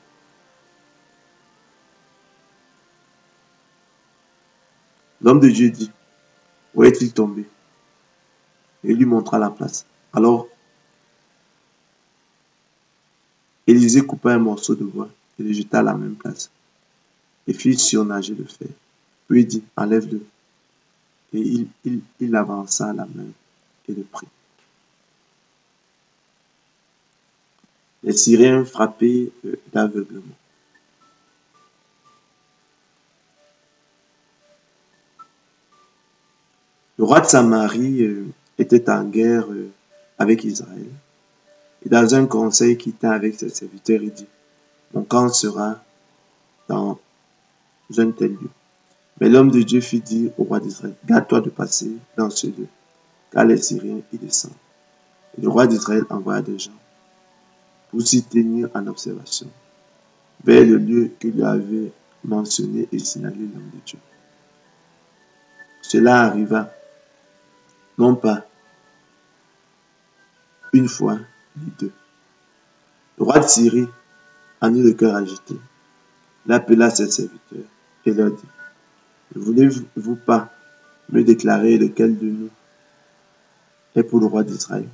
L'homme de Dieu dit, où est-il tombé? Et il lui montra la place. Alors, Élisée coupa un morceau de bois et le jeta à la même place, et fit surnager le fer. Puis il dit, enlève-le. Et il avança la main et le prit. Les Syriens frappés d'aveuglement. Le roi de Samarie était en guerre avec Israël. Et dans un conseil qu'il tint avec ses serviteurs, il dit, mon camp sera dans un tel lieu. Mais l'homme de Dieu fit dire au roi d'Israël, garde-toi de passer dans ce lieu, car les Syriens y descendent. Et le roi d'Israël envoya des gens pour s'y tenir en observation, vers le lieu qu'il lui avait mentionné et signalé l'homme de Dieu. Cela arriva, non pas une fois, ni deux. Le roi de Syrie en eut le cœur agité. Il appela ses serviteurs et leur dit, ne voulez-vous pas me déclarer lequel de nous est pour le roi d'Israël?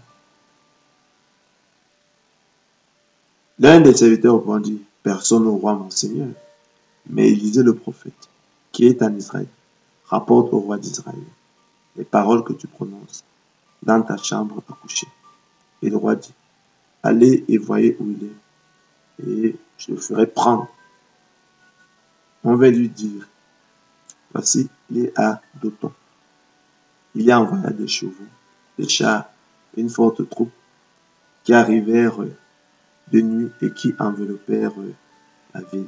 L'un des serviteurs répondit, personne au roi mon Seigneur. Mais Élisée le prophète, qui est en Israël, rapporte au roi d'Israël les paroles que tu prononces dans ta chambre à coucher. Et le roi dit, allez et voyez où il est, et je le ferai prendre. On va lui dire, voici, il est à Dothan. Il y a envoyé des chevaux, des chars, une forte troupe qui arrivèrent de nuit et qui enveloppèrent la ville.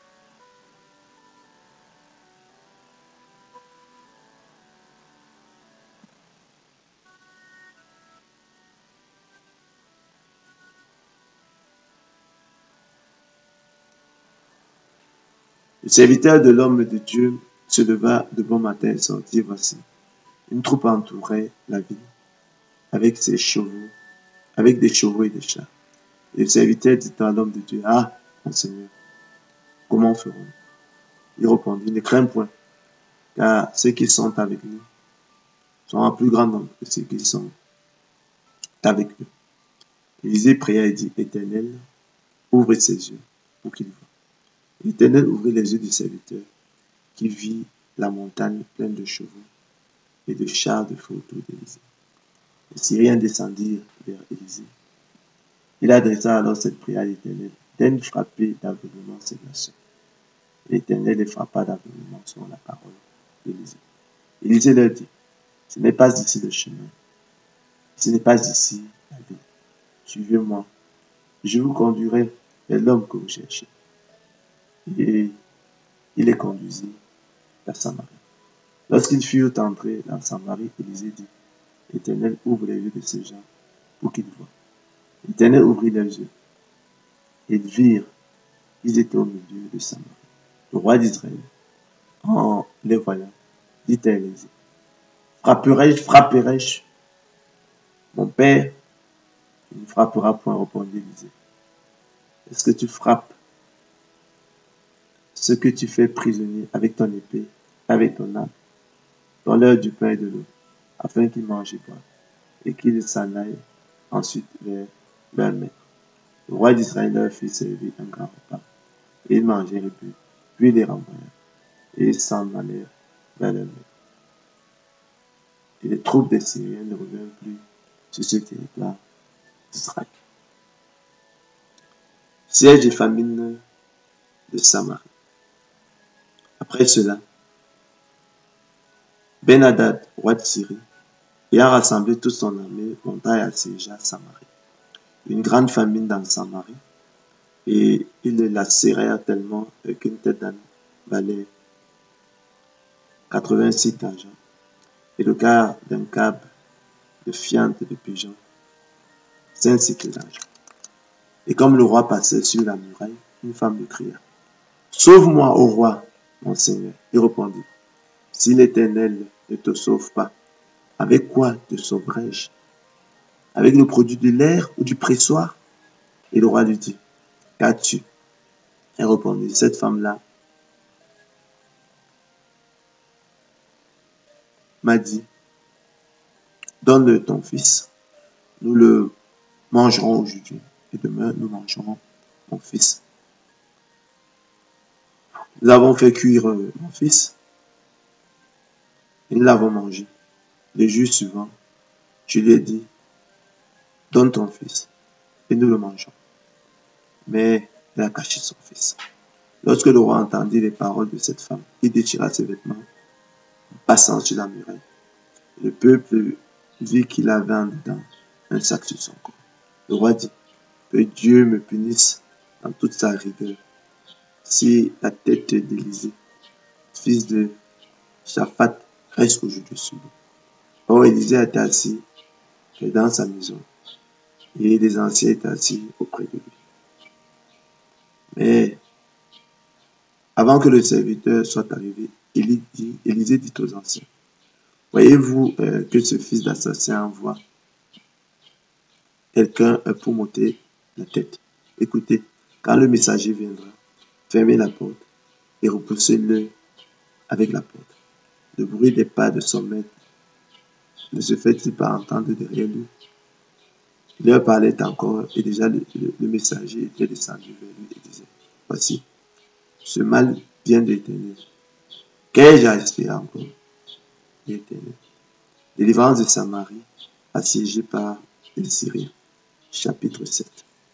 Le serviteur de l'homme de Dieu se leva de bon matin et sortit, voici. Une troupe entourait la ville avec ses chevaux, avec des chevaux et des chars. Et le serviteur dit à l'homme de Dieu, ah, mon Seigneur, comment ferons-nous? Il répondit, ne crains point, car ceux qui sont avec nous sont en plus grand nombre que ceux qui sont avec eux. Élisée pria et dit, Éternel, ouvre ses yeux pour qu'il voie. L'Éternel ouvrit les yeux du serviteur, qui vit la montagne pleine de chevaux et de chars de feu autour d'Élisée. Les Syriens descendirent vers Élisée. Il adressa alors cette prière à l'Éternel. Daigne frapper d'aveuglement ces nations. L'Éternel les frappa d'aveuglement selon la parole d'Élisée. Élisée leur dit, ce n'est pas ici le chemin, ce n'est pas ici la ville. Suivez-moi, je vous conduirai vers l'homme que vous cherchez. Et il les conduisit vers Samarie. Lorsqu'ils furent entrés dans Samarie, Élisée dit, l'Éternel ouvre les yeux de ces gens pour qu'ils voient. L'Éternel ouvrit leurs yeux. Ils virent qu'ils étaient au milieu de Samarie. Le roi d'Israël, en les voyant, dit à Élisée, frapperai-je? Mon père, tu ne frapperas point, répondit Élisée. Est-ce que tu frappes ce que tu fais prisonnier avec ton épée, avec ton arc, dans l'heure du pain et de l'eau, afin qu'ils mangent et boivent, et qu'ils s'en aillent ensuite vers leur maître. Le roi d'Israël leur fit servir un grand repas, et ils mangèrent et burent, puis ils les renvoyèrent, et ils s'en allèrent vers leur maître. Et les troupes des Syriens ne revinrent plus sur ce territoire d'Israël. Siège et famine de Samarie. Après cela, Ben-Hadad, roi de Syrie, ayant rassemblé toute son armée, monta et assiégea Samarie. Une grande famine dans Samarie, et ils le lacérèrent tellement qu'une tête d'âne valait 86 d'argent, et le quart d'un cab de fiente de pigeon, 5 cycles d'argent. Et comme le roi passait sur la muraille, une femme lui cria, sauve-moi, ô roi, mon seigneur. Il répondit, si l'Éternel ne te sauve pas, avec quoi te sauverai-je? Avec le produit de l'air ou du pressoir? Et le roi lui dit, qu'as-tu? Elle répondit, cette femme-là m'a dit, donne-le ton fils, nous le mangerons aujourd'hui, et demain nous mangerons mon fils. Nous avons fait cuire mon fils, et nous l'avons mangé. Le jour suivant, je lui ai dit, donne ton fils, et nous le mangeons. Mais elle a caché son fils. Lorsque le roi entendit les paroles de cette femme, il déchira ses vêtements, passant sur la muraille. Le peuple vit qu'il avait en dedans un sac sur son corps. Le roi dit, que Dieu me punisse dans toute sa rigueur, si la tête d'Élisée, fils de Shaphat, reste aujourd'hui sur lui. Or, Élisée était assis dans sa maison, et les anciens étaient assis auprès de lui. Mais avant que le serviteur soit arrivé, Élisée dit aux anciens, voyez-vous que ce fils d'assassin envoie quelqu'un pour m'ôter la tête? Écoutez, quand le messager viendra, fermez la porte et repoussez-le avec la porte. Le bruit des pas de son maître ne se fait-il pas entendre derrière lui? Il leur parlait encore et déjà le messager était descendu vers lui et disait, voici, ce mal vient de l'Éternel. Qu'ai-je à espérer encore? L'Éternel. Délivrance de Samarie, assiégée par les Syriens. Chapitre 7.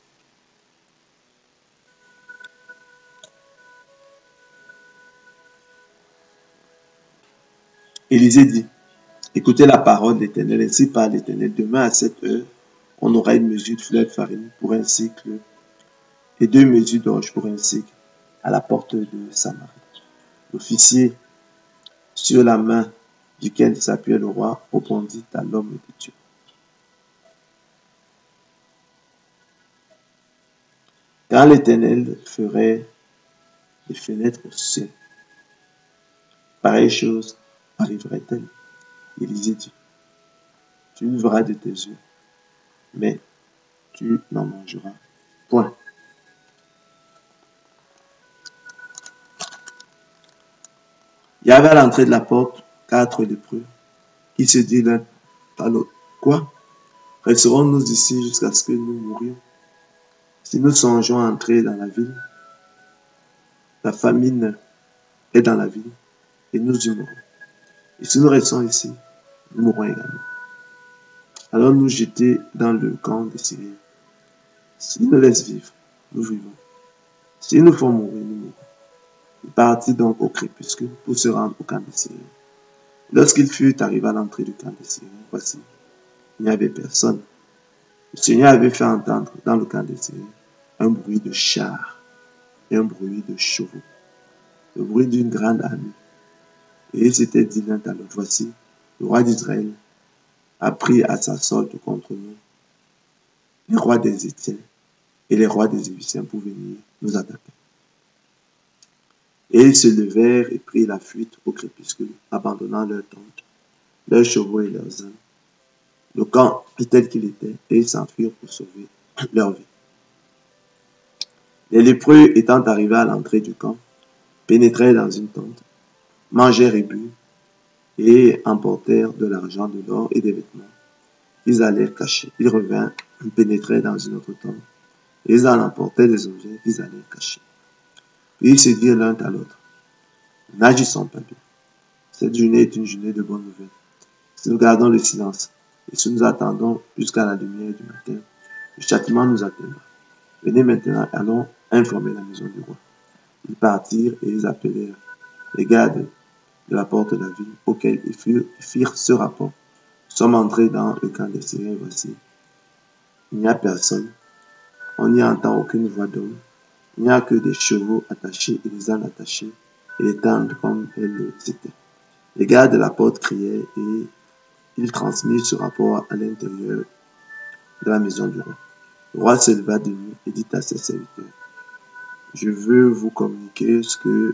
Élisée dit, écoutez la parole de l'Éternel, ainsi parle l'Éternel. Demain à cette heure, on aura une mesure de fleur de farine pour un cycle et 2 mesures d'orge pour un cycle à la porte de Samarie. L'officier, sur la main duquel s'appuyait le roi, répondit à l'homme de Dieu. Quand l'Éternel ferait des fenêtres au ciel, pareille chose arriverait-elle? Élisée dit, tu ne verras de tes yeux, mais tu n'en mangeras point. Il y avait à l'entrée de la porte 4 lépreux qui se dirent l'un à l'autre, quoi? Resterons-nous ici jusqu'à ce que nous mourions? Si nous songeons à entrer dans la ville, la famine est dans la ville et nous y mourrons. Et si nous restons ici, nous mourrons également. allons-nous jeter dans le camp des Syriens? S'ils nous laissent vivre, nous vivons. S'ils nous font mourir, nous mourrons. Il partit donc au crépuscule pour se rendre au camp des Syriens. Lorsqu'il fut arrivé à l'entrée du camp des Syriens, voici, il n'y avait personne. Le Seigneur avait fait entendre dans le camp des Syriens un bruit de chars et un bruit de chevaux, le bruit d'une grande armée. Et ils s'étaient dit l'un à l'autre, voici, le roi d'Israël a pris à sa solde contre nous les rois des Étiens et les rois des Égyptiens pour venir nous attaquer. Et ils se levèrent et prirent la fuite au crépuscule, abandonnant leurs tentes, leurs chevaux et leurs ânes. Le camp fut tel qu'il était, et ils s'enfuirent pour sauver leur vie. Les lépreux étant arrivés à l'entrée du camp, pénétrèrent dans une tente, mangèrent et burent, et emportèrent de l'argent, de l'or et des vêtements. Ils allèrent cacher. Ils revinrent, pénétrèrent dans une autre tente, et ils en emportèrent des objets qu'ils allèrent cacher. Puis ils se dirent l'un à l'autre, n'agissons pas bien. Cette journée est une journée de bonne nouvelle. Si nous gardons le silence, et si nous attendons jusqu'à la lumière du matin, le châtiment nous atteindra. Venez maintenant, allons informer la maison du roi. Ils partirent et ils appelèrent les gardes de la porte de la ville, auxquels ils firent ce rapport. Nous sommes entrés dans le camp des Syriens, voici. Il n'y a personne. On n'y entend aucune voix d'homme. Il n'y a que des chevaux attachés et des ânes attachés, et les tentes comme elles le étaient. Les gardes de la porte criaient et ils transmirent ce rapport à l'intérieur de la maison du roi. Le roi se leva de nuit et dit à ses serviteurs, je veux vous communiquer ce que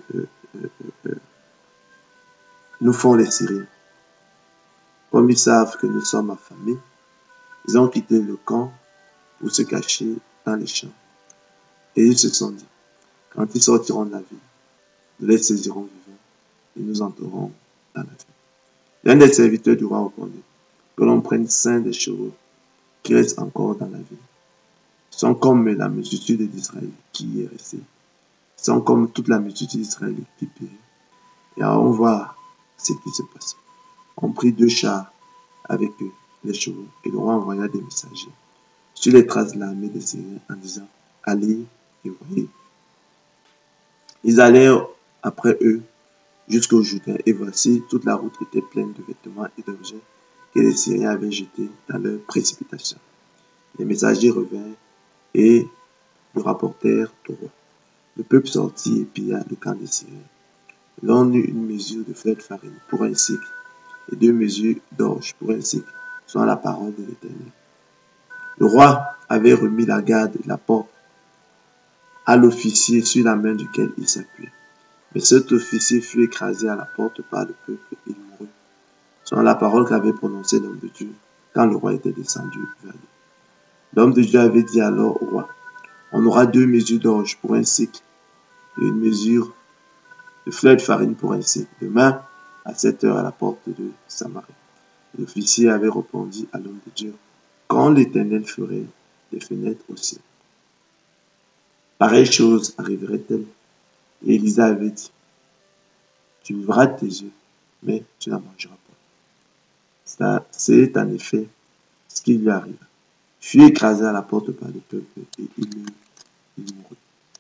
nous font les Syriens. Comme ils savent que nous sommes affamés, ils ont quitté le camp pour se cacher dans les champs. Et ils se sont dit, quand ils sortiront de la ville, nous les saisirons vivants et nous entrerons dans la ville. L'un des serviteurs du roi répondit, que l'on prenne 5 des chevaux qui restent encore dans la ville. Ils sont comme la multitude d'Israël qui y est restée. Ils sont comme toute la multitude d'Israël qui périt. Et on voit ce qui se passe. On prit 2 chars avec eux, les chevaux, et le roi envoya des messagers sur les traces de l'armée des Syriens en disant, allez et voyez. Ils allèrent après eux jusqu'au Jourdain, et voici, toute la route était pleine de vêtements et d'objets que les Syriens avaient jetés dans leur précipitation. Les messagers revinrent et le rapportèrent au roi. Le peuple sortit et pilla le camp des Syriens. L'on eut une mesure de fleur de farine pour un cycle et 2 mesures d'orge pour un cycle, selon la parole de l'Éternel. Le roi avait remis la garde de la porte à l'officier sur la main duquel il s'appuyait. Mais cet officier fut écrasé à la porte par le peuple et il mourut, selon la parole qu'avait prononcée l'homme de Dieu quand le roi était descendu vers lui. L'homme de Dieu avait dit alors au roi, on aura 2 mesures d'orge pour un cycle et une mesure de fleur de farine pour un cycle. Demain, à 7 heures à la porte de Samarie. L'officier avait répondu à l'homme de Dieu, quand l'Éternel ferait des fenêtres au ciel. Pareille chose arriverait-elle? Et Élisée avait dit, tu ouvras tes yeux, mais tu n'en mangeras pas. C'est en effet ce qui lui arriva. Il fut écrasé à la porte par le peuple et il mourut.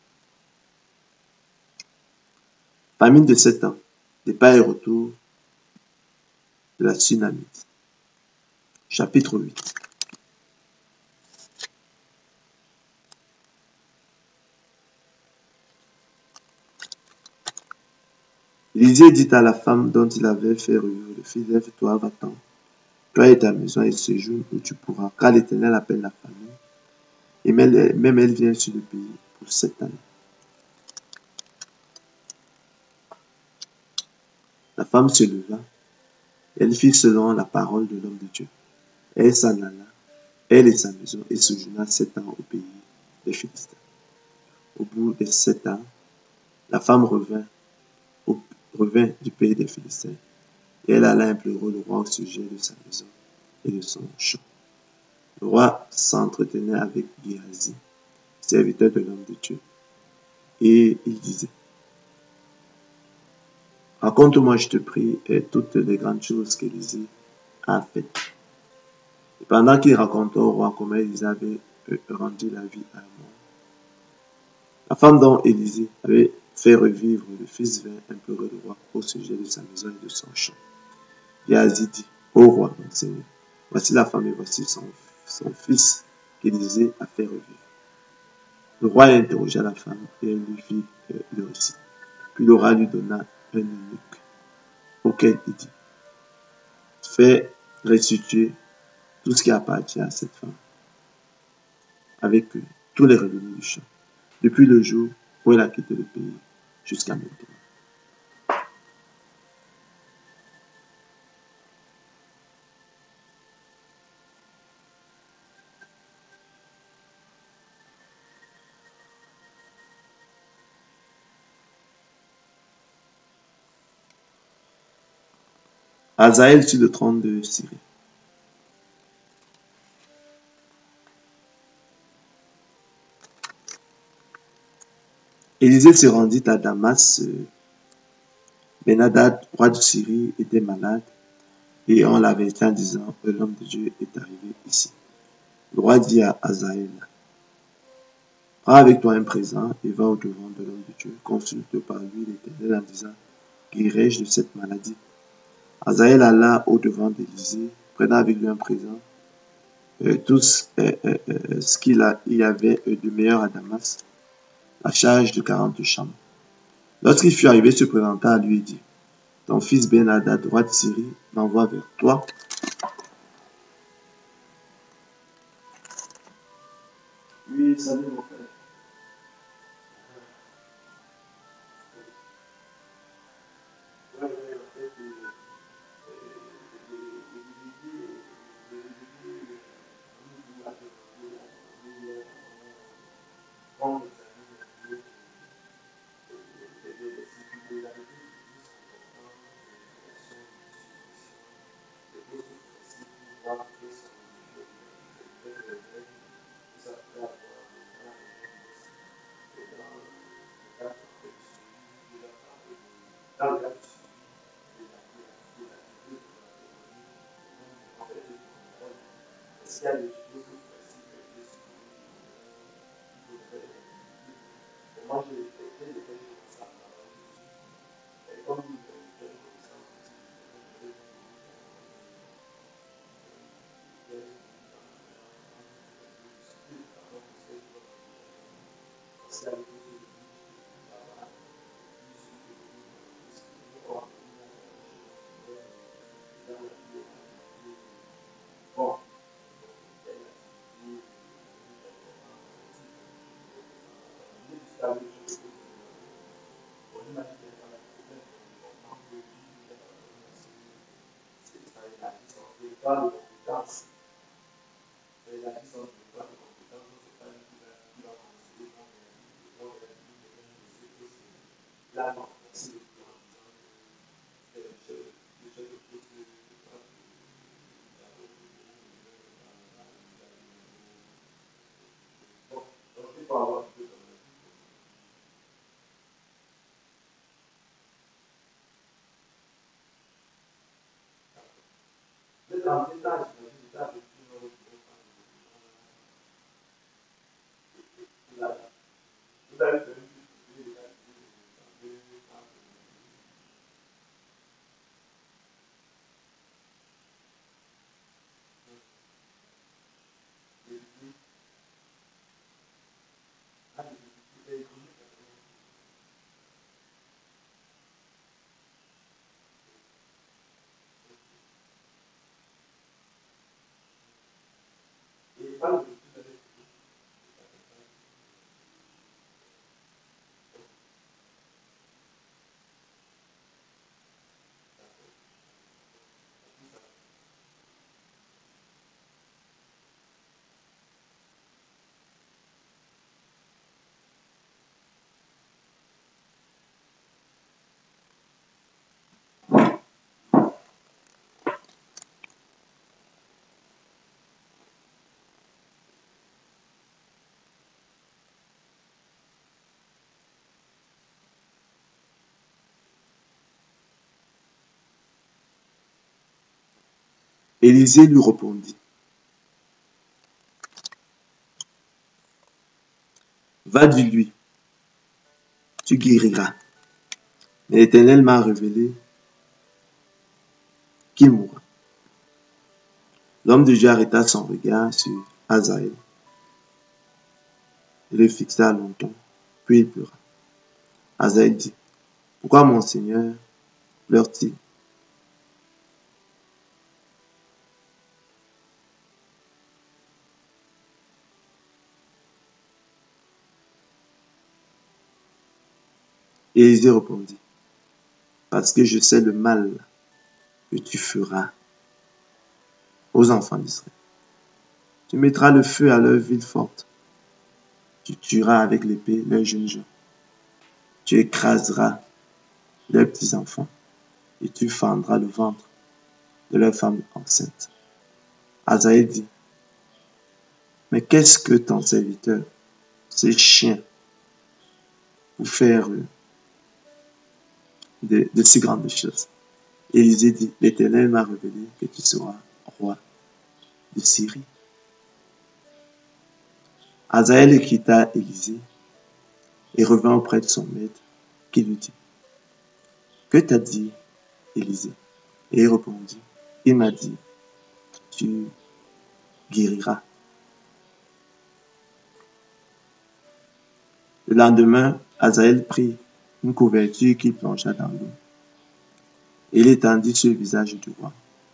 Famine de 7 ans, départ et retour de la Sunamite. Chapitre 8. Élisée dit à la femme dont il avait fait revivre le fils, lève-toi, va-t'en, toi et ta maison et séjourne où tu pourras, car l'Éternel appelle la famine, et même elle vient sur le pays pour 7 années. La femme se leva, elle fit selon la parole de l'homme de Dieu. Elle s'en alla, elle et sa maison, et séjourna 7 ans au pays des Philistins. Au bout de 7 ans, la femme revint du pays des Philistins, et elle alla implorer le roi au sujet de sa maison et de son champ. Le roi s'entretenait avec Géhazi, serviteur de l'homme de Dieu, et il disait, raconte-moi, je te prie, toutes les grandes choses qu'Élisée a faites. Et pendant qu'il racontait au roi comment Élisée avait rendu la vie à un mort, la femme dont Élisée avait fait revivre le fils vint implorer le roi au sujet de sa maison et de son champ. Géasi dit, ô roi, mon Seigneur, voici la femme et voici son fils qu'Élisée a fait revivre. Le roi interrogea la femme et elle lui fit le récit. Puis le roi lui donna un eunuque auquel il dit, fais restituer tout ce qui appartient à cette femme, avec tous les revenus du champ, depuis le jour où elle a quitté le pays jusqu'à maintenant. Hazaël sur le trône de Syrie. Élisée se rendit à Damas. Ben-Hadad, roi de Syrie, était malade et on l'avertit en disant l'homme de Dieu est arrivé ici. Le roi dit à Hazaël, prends avec toi un présent et va au devant de l'homme de Dieu, consulte par lui l'Éternel en disant, guéris-je de cette maladie. Hazaël alla au devant d'Élisée, prenant avec lui un présent, tout ce qu'il y avait de meilleur à Damas, la charge de 40 chambres. Lorsqu'il fut arrivé, se présenta à lui et dit, ton fils Ben-Hadad, roi de Syrie, m'envoie vers toi. Oui, salut mon frère. Élisée lui répondit, Va, dis-lui, tu guériras. Mais l'Éternel m'a révélé qu'il mourra. L'homme de Dieu arrêta son regard sur Hazaël et le fixa longtemps, puis il pleura. Hazaël dit, pourquoi mon Seigneur pleure-t-il? Et Élisée répondit, parce que je sais le mal que tu feras aux enfants d'Israël. Tu mettras le feu à leur ville forte. Tu tueras avec l'épée leurs jeunes gens. Tu écraseras leurs petits-enfants et tu fendras le ventre de leurs femmes enceintes. Hazaël dit, mais qu'est-ce que ton serviteur, ces chiens, pour faire de si grandes choses? Élisée dit, l'Éternel m'a révélé que tu seras roi de Syrie. Hazaël quitta Élisée et revint auprès de son maître, qui lui dit, que t'a dit Élisée? Et il répondit, il m'a dit, tu guériras. Le lendemain, Hazaël prit une couverture qu'il plongea dans l'eau et l'étendit sur le visage du roi,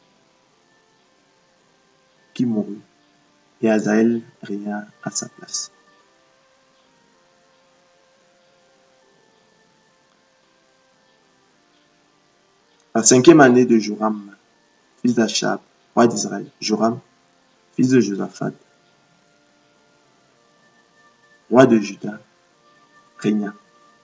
qui mourut, et Hazaël régna à sa place. La 5e année de Joram, fils d'Achab, roi d'Israël, Joram, fils de Josaphat, roi de Juda, régna.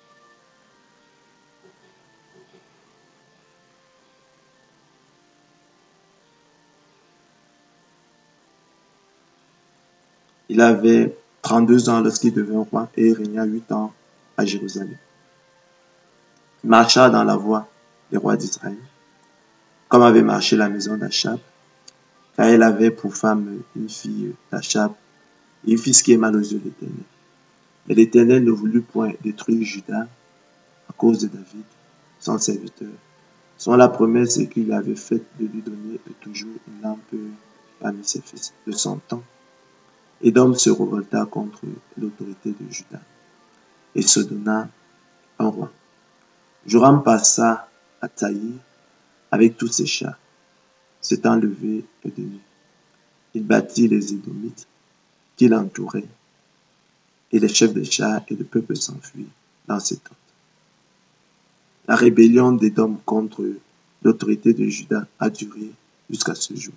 Il avait 32 ans lorsqu'il devint roi et il régna 8 ans à Jérusalem. Il marcha dans la voie des rois d'Israël, comme avait marché la maison d'Achab, car elle avait pour femme une fille d'Achab, et il fit ce qui est mal aux yeux de l'Éternel. Mais l'Éternel ne voulut point détruire Juda à cause de David, son serviteur, selon la promesse qu'il lui avait faite de lui donner toujours une lampe parmi ses fils de son temps. Édom se révolta contre l'autorité de Juda et se donna un roi. Joram passa à Taïr avec tous ses chars, s'étant levé de nuit. Il battit les Édomites qui l'entouraient, et les chefs des chars et le peuple s'enfuirent dans ses tentes. La rébellion d'Édom contre l'autorité de Juda a duré jusqu'à ce jour.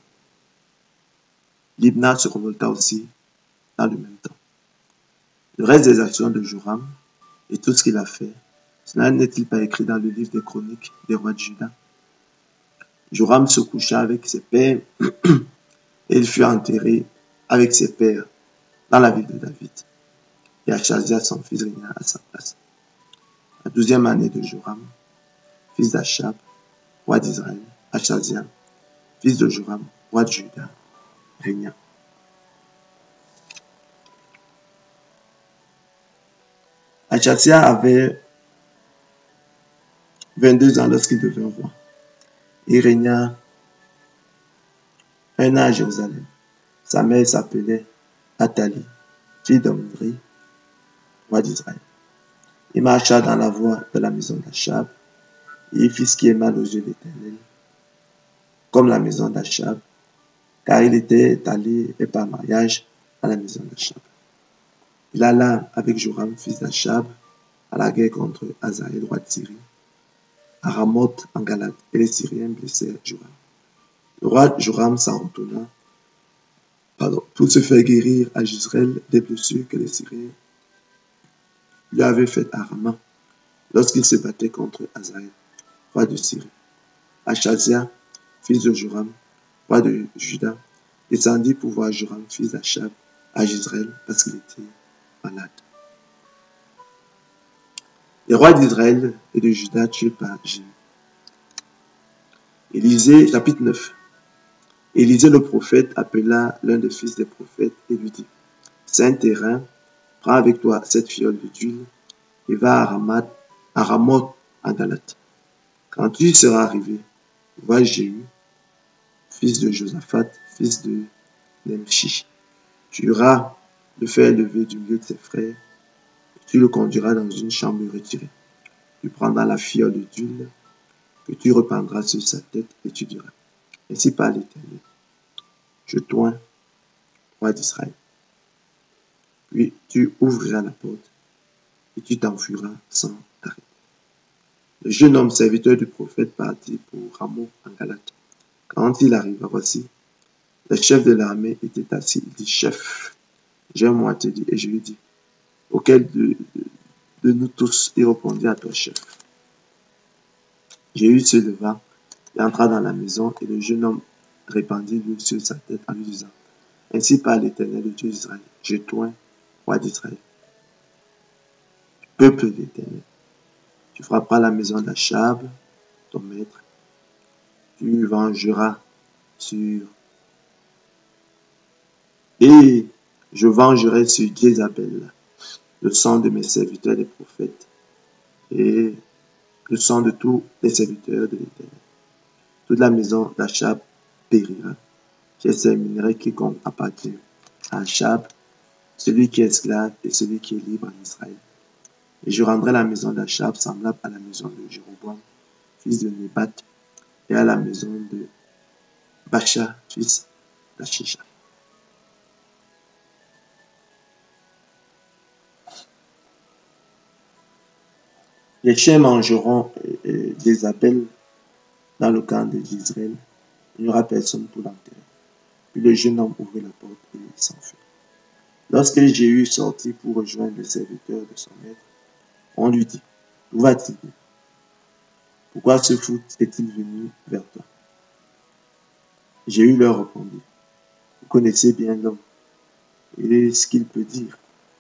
Libna se révolta aussi dans le même temps. Le reste des actions de Joram et tout ce qu'il a fait, cela n'est-il pas écrit dans le livre des chroniques des rois de Juda? Joram se coucha avec ses pères et il fut enterré avec ses pères dans la ville de David. Et Achazia, son fils, régna à sa place. La 12e année de Joram, fils d'Achab, roi d'Israël, Achazia, fils de Joram, roi de Juda, régna. Achazia avait 22 ans lorsqu'il devint roi. Il régna 1 an à Jérusalem. Sa mère s'appelait Athalie, fille d'Omri, roi d'Israël. Il marcha dans la voie de la maison d'Achab, et il fit ce qui est mal aux yeux de l'Éternel, comme la maison d'Achab, car il était allé par mariage à la maison d'Achab. Il alla avec Joram, fils d'Achab, à la guerre contre Hazaël, roi de Syrie, à Ramoth en Galade, et les Syriens blessèrent Joram. Le roi Joram s'en retourna pour se faire guérir à Jezreel des blessures que les Syriens lui avaient faites à Rama lorsqu'il se battait contre Hazaël, roi de Syrie. Achazia, fils de Joram, roi de Juda, descendit pour voir Joram, fils d'Achab, à Jezreel parce qu'il était malade. Les rois d'Israël et de Juda tués par Jéhu. Élisée, chapitre 9. Élisée le prophète appela l'un des fils des prophètes et lui dit, c'est un terrain prends avec toi cette fiole d'huile et va à Ramoth en Galate. Quand tu y seras arrivé, vois Jéhu, fils de Josaphat, fils de Nimshi. Tu iras le faire lever du milieu de ses frères, et tu le conduiras dans une chambre retirée. Tu prendras la fiole d'huile que tu reprendras sur sa tête et tu diras, ainsi parle l'Éternel, je t'oins, roi d'Israël. Puis tu ouvriras la porte et tu t'enfuiras sans t'arrêter. Le jeune homme serviteur du prophète partit pour Ramoth en Galate. Quand il arriva, voici, le chef de l'armée était assis. Il dit, chef, j'ai un mot à te dire. Et je lui dis, auquel de nous tous? Il répondit, à toi, chef. Jéhu se leva et entra dans la maison, et le jeune homme répandit l'huile sur sa tête en lui disant, ainsi parle l'Éternel, le Dieu d'Israël, je t'oins, roi d'Israël. Peuple d'Éternel, tu frapperas la maison d'Achab, ton maître, tu vengeras sur... Et je vengerai sur Jézabel le sang de mes serviteurs les prophètes et le sang de tous les serviteurs de l'Éternel. Toute la maison d'Achab périra. J'exterminerai quiconque appartient à Achab, celui qui est esclave et celui qui est libre en Israël. Et je rendrai la maison d'Achab semblable à la maison de Jéroboam, fils de Nébat, et à la maison de Bacha, fils d'Achisha. Les chiens mangeront des appels dans le camp d'Israël. Il n'y aura personne pour l'enterrer. Puis le jeune homme ouvrit la porte et s'enfuit. Lorsque Jéhu sortit pour rejoindre les serviteurs de son maître, on lui dit, où va-t-il? Pourquoi ce fou est-il venu vers toi? Jéhu leur répondit, vous connaissez bien l'homme et ce qu'il peut dire.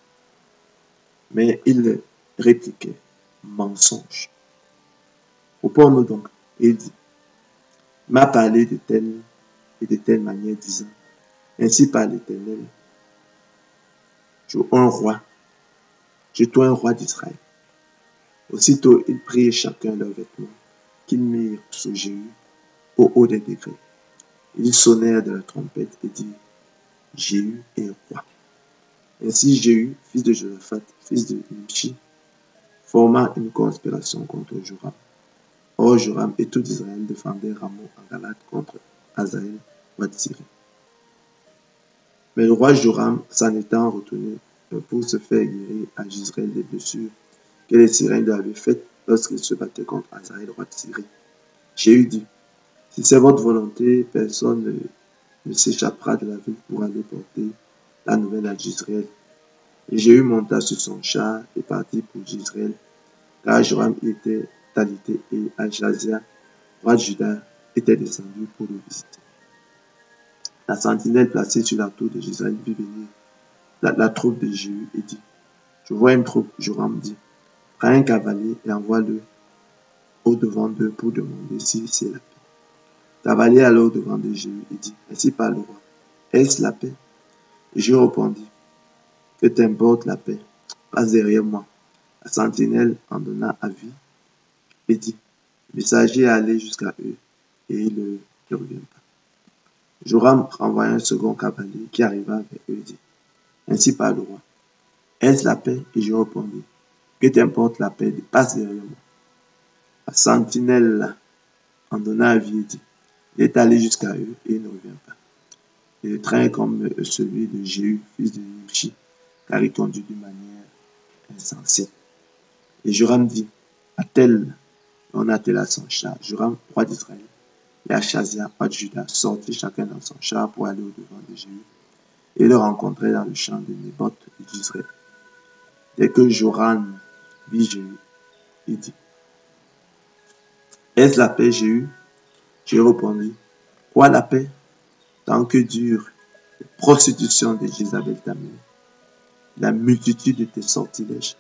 Mais il répliquait, mensonge. Réponds-nous donc. Et il dit, il m'a parlé de telle et de telle manière, disant, ainsi parle l'Éternel, je toi un roi d'Israël. Aussitôt, ils prirent chacun leurs vêtements, qu'ils mirent sous Jéhu au haut des degrés. Ils sonnèrent de la trompette et dirent, Jéhu est roi. Ainsi Jéhu, fils de Josaphat, fils de Nimshi, forma une conspiration contre Joram. Or Joram et tout Israël défendaient Ramoth en Galate contre Hazaël, roi de Syrie. Mais le roi Joram, s'en étant retourné pour se faire guérir à Jezreel des blessures que les Syriens lui avaient faites lorsqu'il se battait contre Hazaël, roi de Syrie. Jéhu dit, si c'est votre volonté, personne ne s'échappera de la ville pour aller porter la nouvelle à Jezreel. Et Jéhu monta sur son char et partit pour Jezreel, car Joram était alité et Achazia, roi de Juda, était descendu pour le visiter. La sentinelle placée sur la tour de Jezreel vit venir la troupe de Jéhu et dit, je vois une troupe. Joram dit, prends un cavalier et envoie-le au-devant d'eux pour demander si c'est la paix. Cavalier alors au-devant de Jéhu et dit, ainsi parle le roi, est-ce la paix? Et Jéhu répondit, que t'importe la paix, passe derrière moi. La sentinelle en donna avis et dit, le messager est allé jusqu'à eux et il ne revient pas. Joram renvoya un second cavalier qui arriva vers eux et dit, ainsi parle le roi, est-ce la paix? Et je répondis, que t'importe la paix, passe derrière moi. La sentinelle en donna avis et dit, il est allé jusqu'à eux et il ne revient pas. Et le train est comme celui de Jéhu, fils de Nimshi, car il conduit d'une manière insensée. Et Joram dit, attelle, on attela son char. Joram, roi d'Israël, et Achazia, roi de Juda, sortirent chacun dans son char pour aller au-devant de Jéhu, et le rencontraient dans le champ de Néboth d'Israël. Dès que Joram vit Jéhu, il dit, est-ce la paix, Jéhu? Jéhu répondit, quoi la paix? Tant que dure la prostitution de Jézabel ta mère, la multitude de tes sortilèges.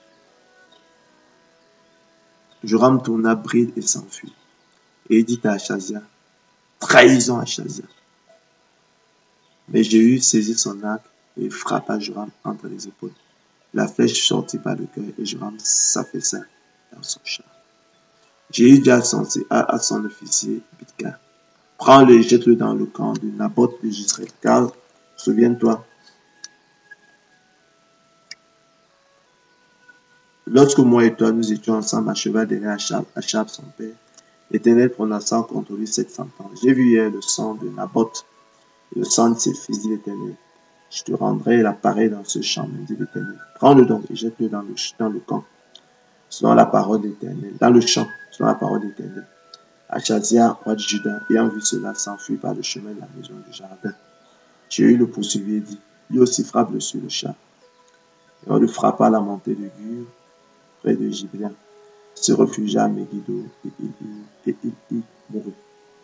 Joram tourna bride et s'enfuit. Et il dit à Achazia, trahison Achazia. Mais Jéhu saisit son arc et frappa Joram entre les épaules. La flèche sortit par le cœur et Joram s'affaissa dans son char. Jéhu dit à son officier Bidkar, prends-le et jette-le dans le camp de Naboth de Jezreel, car, souviens-toi, lorsque moi et toi nous étions ensemble à cheval derrière Achab son père, l'Éternel prononça contre lui cette sentence. J'ai vu hier le sang de Naboth et le sang de ses fils, dit l'Éternel. Je te rendrai la pareille dans ce champ, me dit l'Éternel. Prends-le donc et jette-le dans le camp, selon la parole d'Éternel, dans le champ, selon la parole d'Éternel. Achazia, roi de Juda, ayant vu cela, s'enfuit par le chemin de la maison du jardin. Jéhu le poursuivit et dit, lui aussi frappe-le sur le char. Et on le frappa à la montée de Gur, près de Gibléa, se réfugia à Megiddo et il y mourut.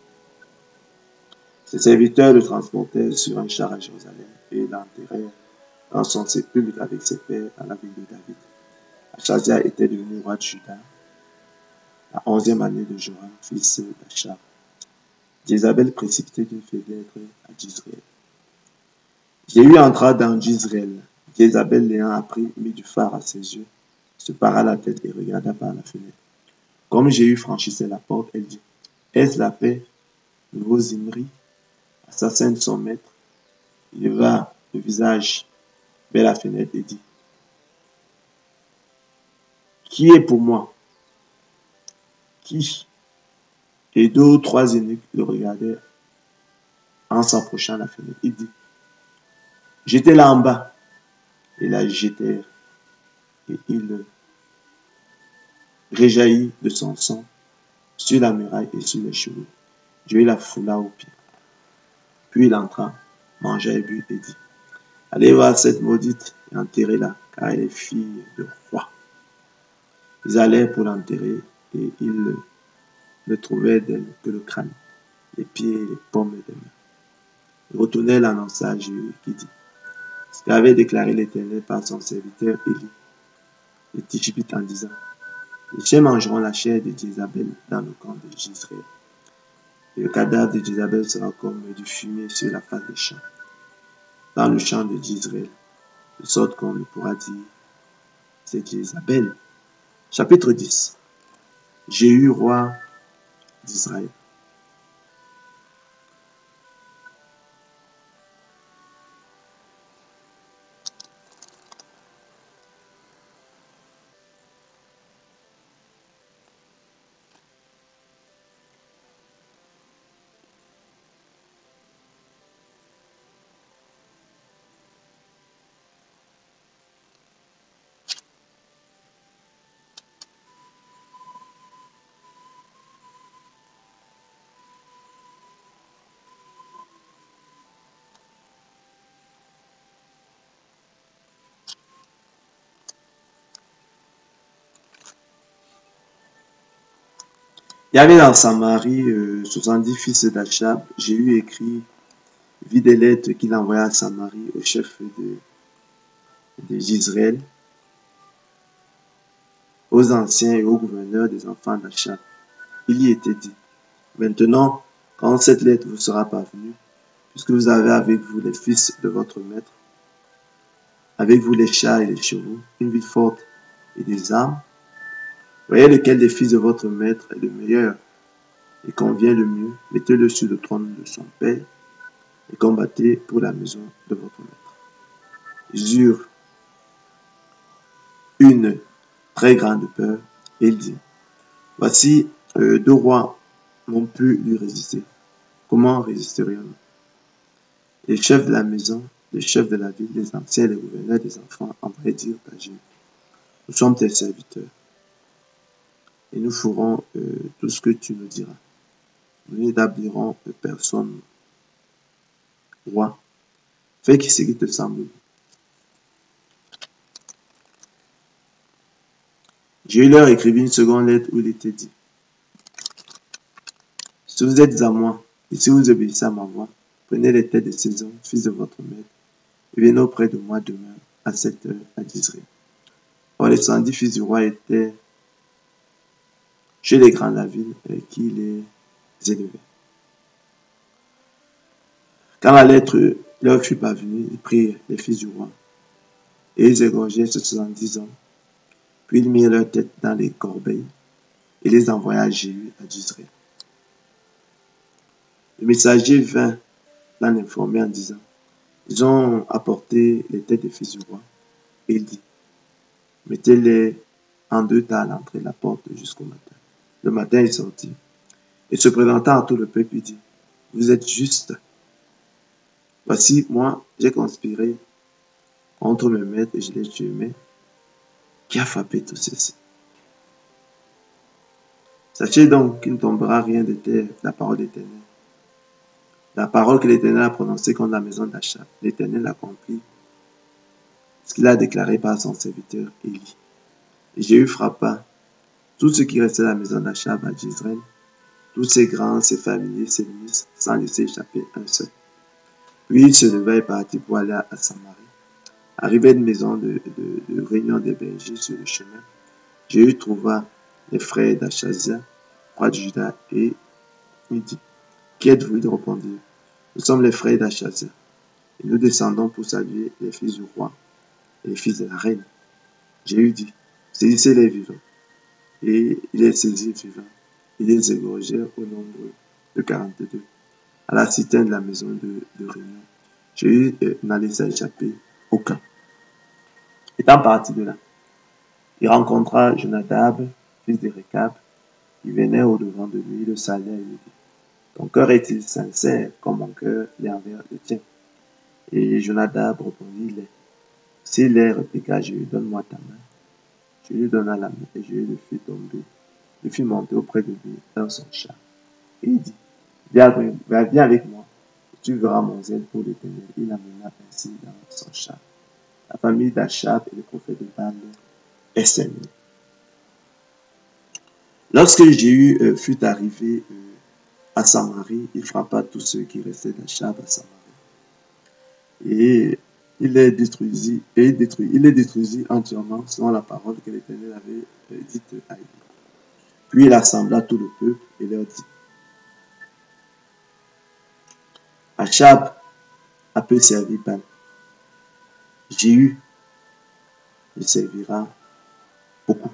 Ses serviteurs le transportèrent sur un char à Jérusalem et l'enterrèrent dans son sépulcre avec ses pères dans la ville de David. Achazia était devenu roi de Juda la 11e année de Joram, fils d'Achab. Jézabel précipitait d'une fenêtre à Jezreel. Jéhu entra dans Jezreel. Jézabel l'ayant appris, mit du phare à ses yeux, se para la tête et regarda par la fenêtre. Comme Jéhu franchissait la porte, elle dit, est-ce la paix? Nouveau Zimri, assassin de son maître. Il leva le visage vers la fenêtre et dit, qui est pour moi? Qui? Et 2 ou 3 eunuques le regardaient en s'approchant de la fenêtre. Il dit, jetez-la en bas. Et la jetèrent. Et il réjaillit de son sang sur la muraille et sur les cheveux. Dieu la foula aux pieds. Puis il entra, mangea et but et dit, allez voir cette maudite et enterrez-la, car elle est fille de roi. Ils allèrent pour l'enterrer et ils ne trouvèrent d'elle que le crâne, les pieds et les paumes des mains. Ils retournèrent l'annoncer à Jéhu qui dit, ce qu'avait déclaré l'Éternel par son serviteur Élie, le Tishbite en disant, les chiens mangeront la chair de Jézabel dans le camp de Jezreel. Et le cadavre de Jézabel sera comme du fumier sur la face des champs, dans le champ de Jezreel, de sorte qu'on ne pourra dire, c'est Jézabel. Chapitre 10. Jéhu, roi d'Israël. Il y avait dans Samarie 70 fils d'Achab. Jéhu écrit, vit des lettres qu'il envoya à Samarie au chef de Jezreel, aux anciens et aux gouverneurs des enfants d'Achab. Il y était dit, maintenant, quand cette lettre vous sera parvenue, puisque vous avez avec vous les fils de votre maître, avec vous les chars et les chevaux, une ville forte et des armes, voyez lequel des fils de votre maître est le meilleur et convient le mieux, mettez-le sur le trône de son père et combattez pour la maison de votre maître. Ils eurent une très grande peur et il dit, voici 2 rois n'ont pu lui résister. Comment résisterions-nous? Les chefs de la maison, les chefs de la ville, les anciens et les gouverneurs des enfants envoyaient dire à Jéhu, nous sommes tes serviteurs et nous ferons tout ce que tu nous diras. Nous n'établirons personne roi. Fais ce qui te semble. Jéhu leur écrivit une seconde lettre où il était dit, si vous êtes à moi et si vous obéissez à ma voix, prenez les têtes de ces hommes, fils de votre maître, et venez auprès de moi demain à cette heure à Jezreel. Or les 70 fils du roi étaient chez les grands de la ville et qui les élevaient. Quand la lettre leur fut parvenue, ils prirent les fils du roi Et ils égorgèrent ces 70 hommes. Puis ils mirent leur tête dans les corbeilles et les envoyèrent à Jéhu à Jezreel. Le messager vint l'en informer en disant, ils ont apporté les têtes des fils du roi. Et il dit, mettez-les en 2 tas à l'entrée de la porte jusqu'au matin. Le matin, il sortit et se présentant à tout le peuple, il dit, vous êtes juste. Voici, moi, j'ai conspiré contre mes maîtres et je les tué, mais qui a frappé tout ceci? Sachez donc qu'il ne tombera rien de terre, la parole d'Éternel. La parole que l'Éternel a prononcée contre la maison d'Achab, l'Éternel accomplit ce qu'il a déclaré par son serviteur Élie. Et Jéhu frappa tout ce qui restait à la maison d'Achab à Jezreel, tous ses grands, ses familiers, ses ministres, sans laisser échapper un seul. Puis il se leva et partit pour aller à Samarie. Arrivé à une maison de réunion des bergers sur le chemin, Jéhu trouva les frères d'Achazia, roi de Juda, et il dit, qui êtes-vous? Ils répondirent, nous sommes les frères d'Achazia, et nous descendons pour saluer les fils du roi et les fils de la reine. Jéhu dit, saisissez les vivants. Et il les saisit vivants. Ils les égorgèrent au nombre de 42 à la citerne de la maison de réunion. Jéhu n'en laissa échapper aucun. Étant parti de là, il rencontra Jonadab, fils de Récab, qui venait au-devant de lui, le salua et lui dit, ton cœur est-il sincère comme mon cœur est envers le tien? Et Jonadab répondit, il est. S'il est, répliqua Jéhu, donne-moi ta main. Je lui donna la main et je le fis tomber. Je fis monter auprès de lui dans son char. Et il dit, viens avec moi, et tu verras mon zèle pour l'Éternel. Il amena ainsi dans son char la famille d'Achab et le prophète de Baal est saluée. Lorsque Jéhu fut arrivé à Samarie, il frappa tous ceux qui restaient d'Achab à Samarie. Et il les détruisit entièrement selon la parole que l'Éternel avait dite à Élie. Puis il assembla tout le peuple et leur dit, Achab a peu servi Baal. Jéhu le servira beaucoup.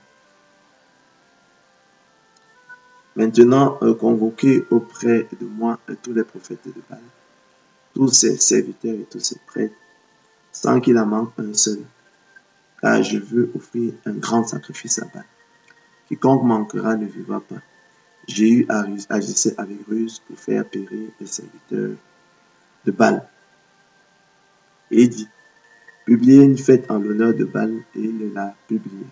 Maintenant, convoquez auprès de moi tous les prophètes de Baal, tous ses serviteurs et tous ses prêtres, sans qu'il en manque un seul, car je veux offrir un grand sacrifice à Baal. Quiconque manquera ne vivra pas. Jéhu agissait avec ruse pour faire périr les serviteurs de Baal. Et il dit, publiez une fête en l'honneur de Baal, et il l'a publiée.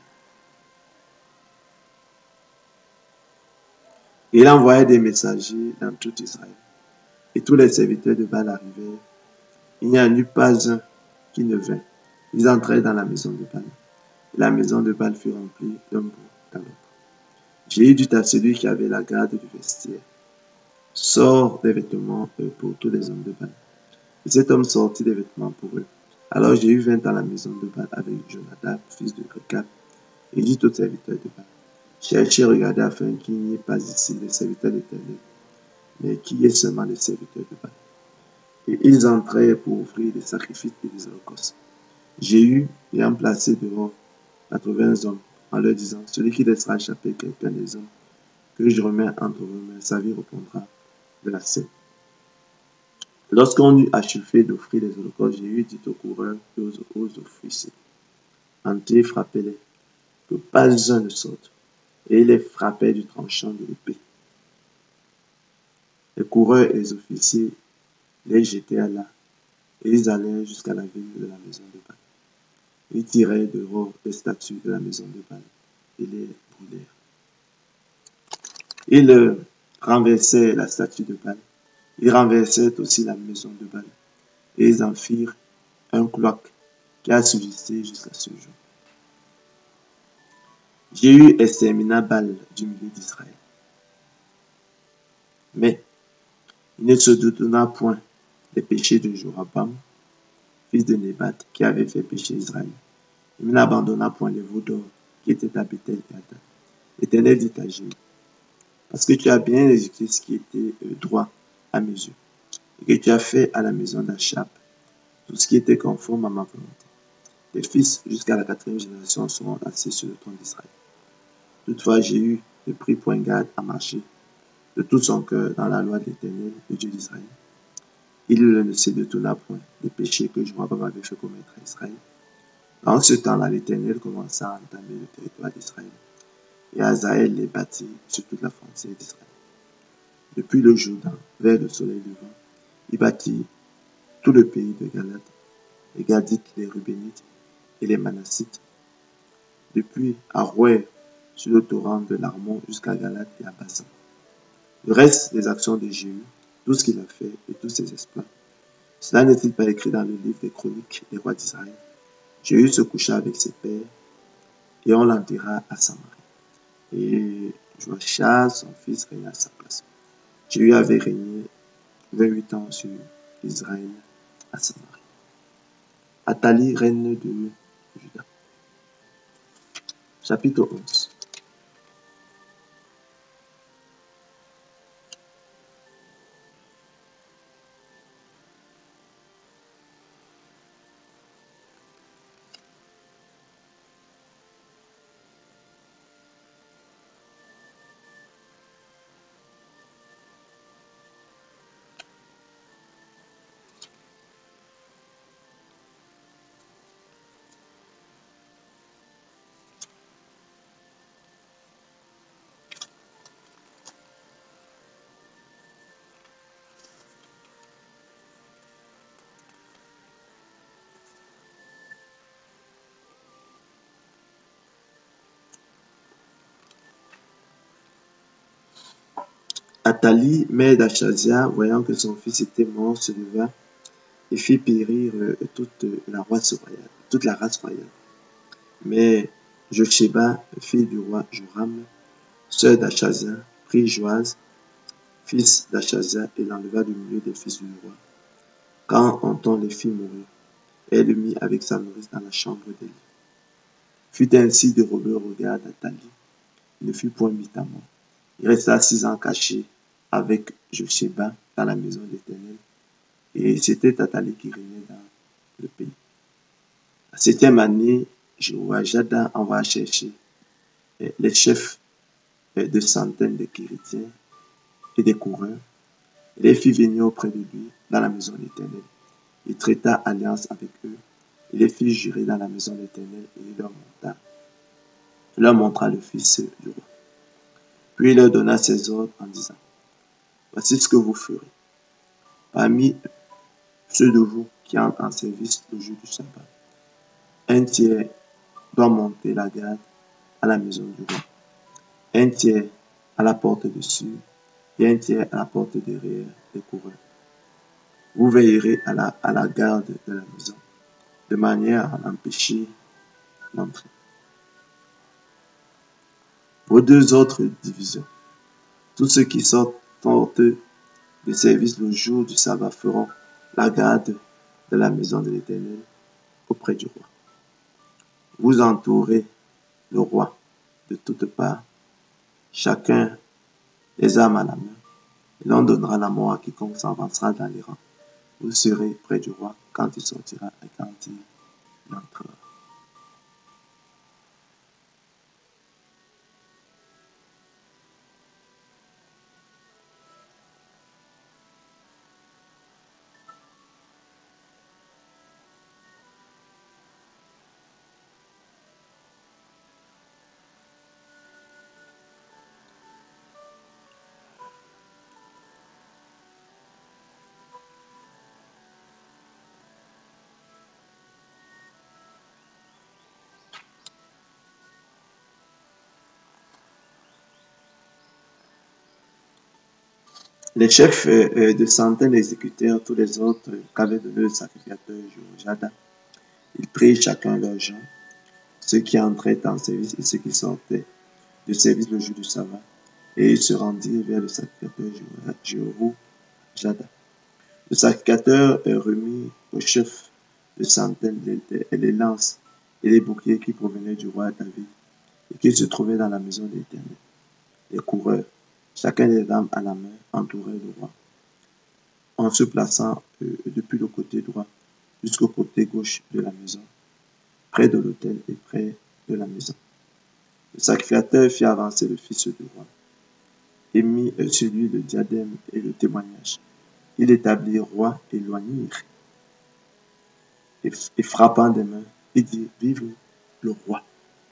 Et il envoya des messagers dans tout Israël. Et tous les serviteurs de Baal arrivèrent. Il n'y en eut pas un qui ne vint. Ils entrèrent dans la maison de Baal. Et la maison de Baal fut remplie d'un bout à l'autre. Jéhu dit à celui qui avait la garde du vestiaire, sors des vêtements pour tous les hommes de Baal. Et cet homme sortit des vêtements pour eux. Alors Jéhu vint dans la maison de Baal avec Jonadab, fils de Récab, et dit aux serviteurs de Baal, cherchez, regardez afin qu'il n'y ait pas ici les serviteurs d'Éternel, mais qu'il y ait seulement les serviteurs de Baal. Et ils entrèrent pour offrir des sacrifices et des holocaustes. Jéhu, ayant placé dehors 80 hommes, en leur disant, celui qui laissera échapper quelqu'un des hommes que je remets entre vos mains, sa vie reprendra de la scène. Lorsqu'on eut achevé d'offrir les holocaustes, Jéhu dit aux coureurs et aux officiers, entrez, frappez-les, que pas un ne sorte. Et il les frappait du tranchant de l'épée. Les coureurs et les officiers les jetèrent là, et ils allèrent jusqu'à la ville de la maison de Baal. Ils tirèrent dehors les statues de la maison de Baal et les brûlèrent. Ils renversaient la statue de Baal. Ils renversèrent aussi la maison de Baal. Et ils en firent un cloaque qui a subsisté jusqu'à ce jour. Jéhu extermina Baal du milieu d'Israël. Mais il ne se détourna point des péchés de Jorabam, fils de Nébat, qui avait fait pécher Israël. Il n'abandonna point les veaux d'or qui étaient à Bethel et à Dan. L'Éternel dit à Jéhu, parce que tu as bien exécuté ce qui était droit à mes yeux, et que tu as fait à la maison d'Achab tout ce qui était conforme à ma volonté. Tes fils jusqu'à la 4e génération seront assis sur le trône d'Israël. Toutefois, Jéhu ne prit point garde à marcher de tout son cœur dans la loi de l'Éternel, le Dieu d'Israël. Il ne se détourna point des péchés que Joram avait fait commettre à Israël. En ce temps-là, l'Éternel commença à entamer le territoire d'Israël, et Hazaël les bâtit sur toute la frontière d'Israël. Depuis le Jourdain, vers le soleil levant, il bâtit tout le pays de Galad, les Gadites, les Rubénites et les Manassites, depuis Arouer sur le torrent de l'Armon jusqu'à Galad et à Basan. Le reste des actions de Jéhu, tout ce qu'il a fait et tous ses exploits, cela n'est-il pas écrit dans le livre des chroniques des rois d'Israël? Jéhu se coucha avec ses pères et on l'enterra à Samarie. Et Joachaz, son fils, régna à sa place. Jéhu avait régné 28 ans sur Israël à Samarie. Athalie, reine de Juda. Chapitre 11. Athalie, mère d'Achazia, voyant que son fils était mort, se leva et fit périr toute la race royale. Mais Josheba, fille du roi Joram, sœur d'Achazia, prit Joaz, fils d'Achazia, et l'enleva du milieu des fils du roi. Quand on les fit mourir, elle le mit avec sa nourrice dans la chambre d'Élie. Fut ainsi dérobé au regard d'Athalie. Il ne fut point mis à mort. Il resta 6 ans caché avec Josheba dans la maison d'Éternel, et c'était Athalie qui régnait dans le pays. La 7e année, Joachada envoya chercher les chefs de centaines de Kérétiens et des coureurs, et les fit venir auprès de lui dans la maison d'Éternel. Il traita alliance avec eux, et les fit jurer dans la maison d'Éternel, et il leur montra le fils du roi. Puis il leur donna ses ordres en disant: voici ce que vous ferez. Parmi ceux de vous qui entrent en service le jour du sabbat, un tiers doit monter la garde à la maison du roi, un tiers à la porte dessus et un tiers à la porte derrière des coureurs. Vous veillerez à la garde de la maison, de manière à en empêcher l'entrée. Vos 2 autres divisions, tous ceux qui sortent de service le jour du sabbat feront la garde de la maison de l'Éternel auprès du roi. Vous entourez le roi de toutes parts, chacun les armes à la main, et l'on donnera la mort à quiconque s'avancera dans les rangs. Vous serez près du roi quand il sortira et quand il entrera. Les chefs de centaines exécutèrent tous les autres qu'avait donné le sacrificateur Joachada. Ils prirent chacun leur gens, ceux qui entraient en service et ceux qui sortaient de service le jour du sabbat, et ils se rendirent vers le sacrificateur Joachada. Le sacrificateur remit au chef de centaines les lances et les boucliers qui provenaient du roi David et qui se trouvaient dans la maison de l'Éternel. Les coureurs, chacun des armes à la main, entouraient le roi, en se plaçant depuis le côté droit jusqu'au côté gauche de la maison. près de l'autel et près de la maison. Le sacrificateur fit avancer le fils du roi et mit sur lui le diadème et le témoignage. Il établit roi et loignir et frappant des mains, il dit, vive le roi.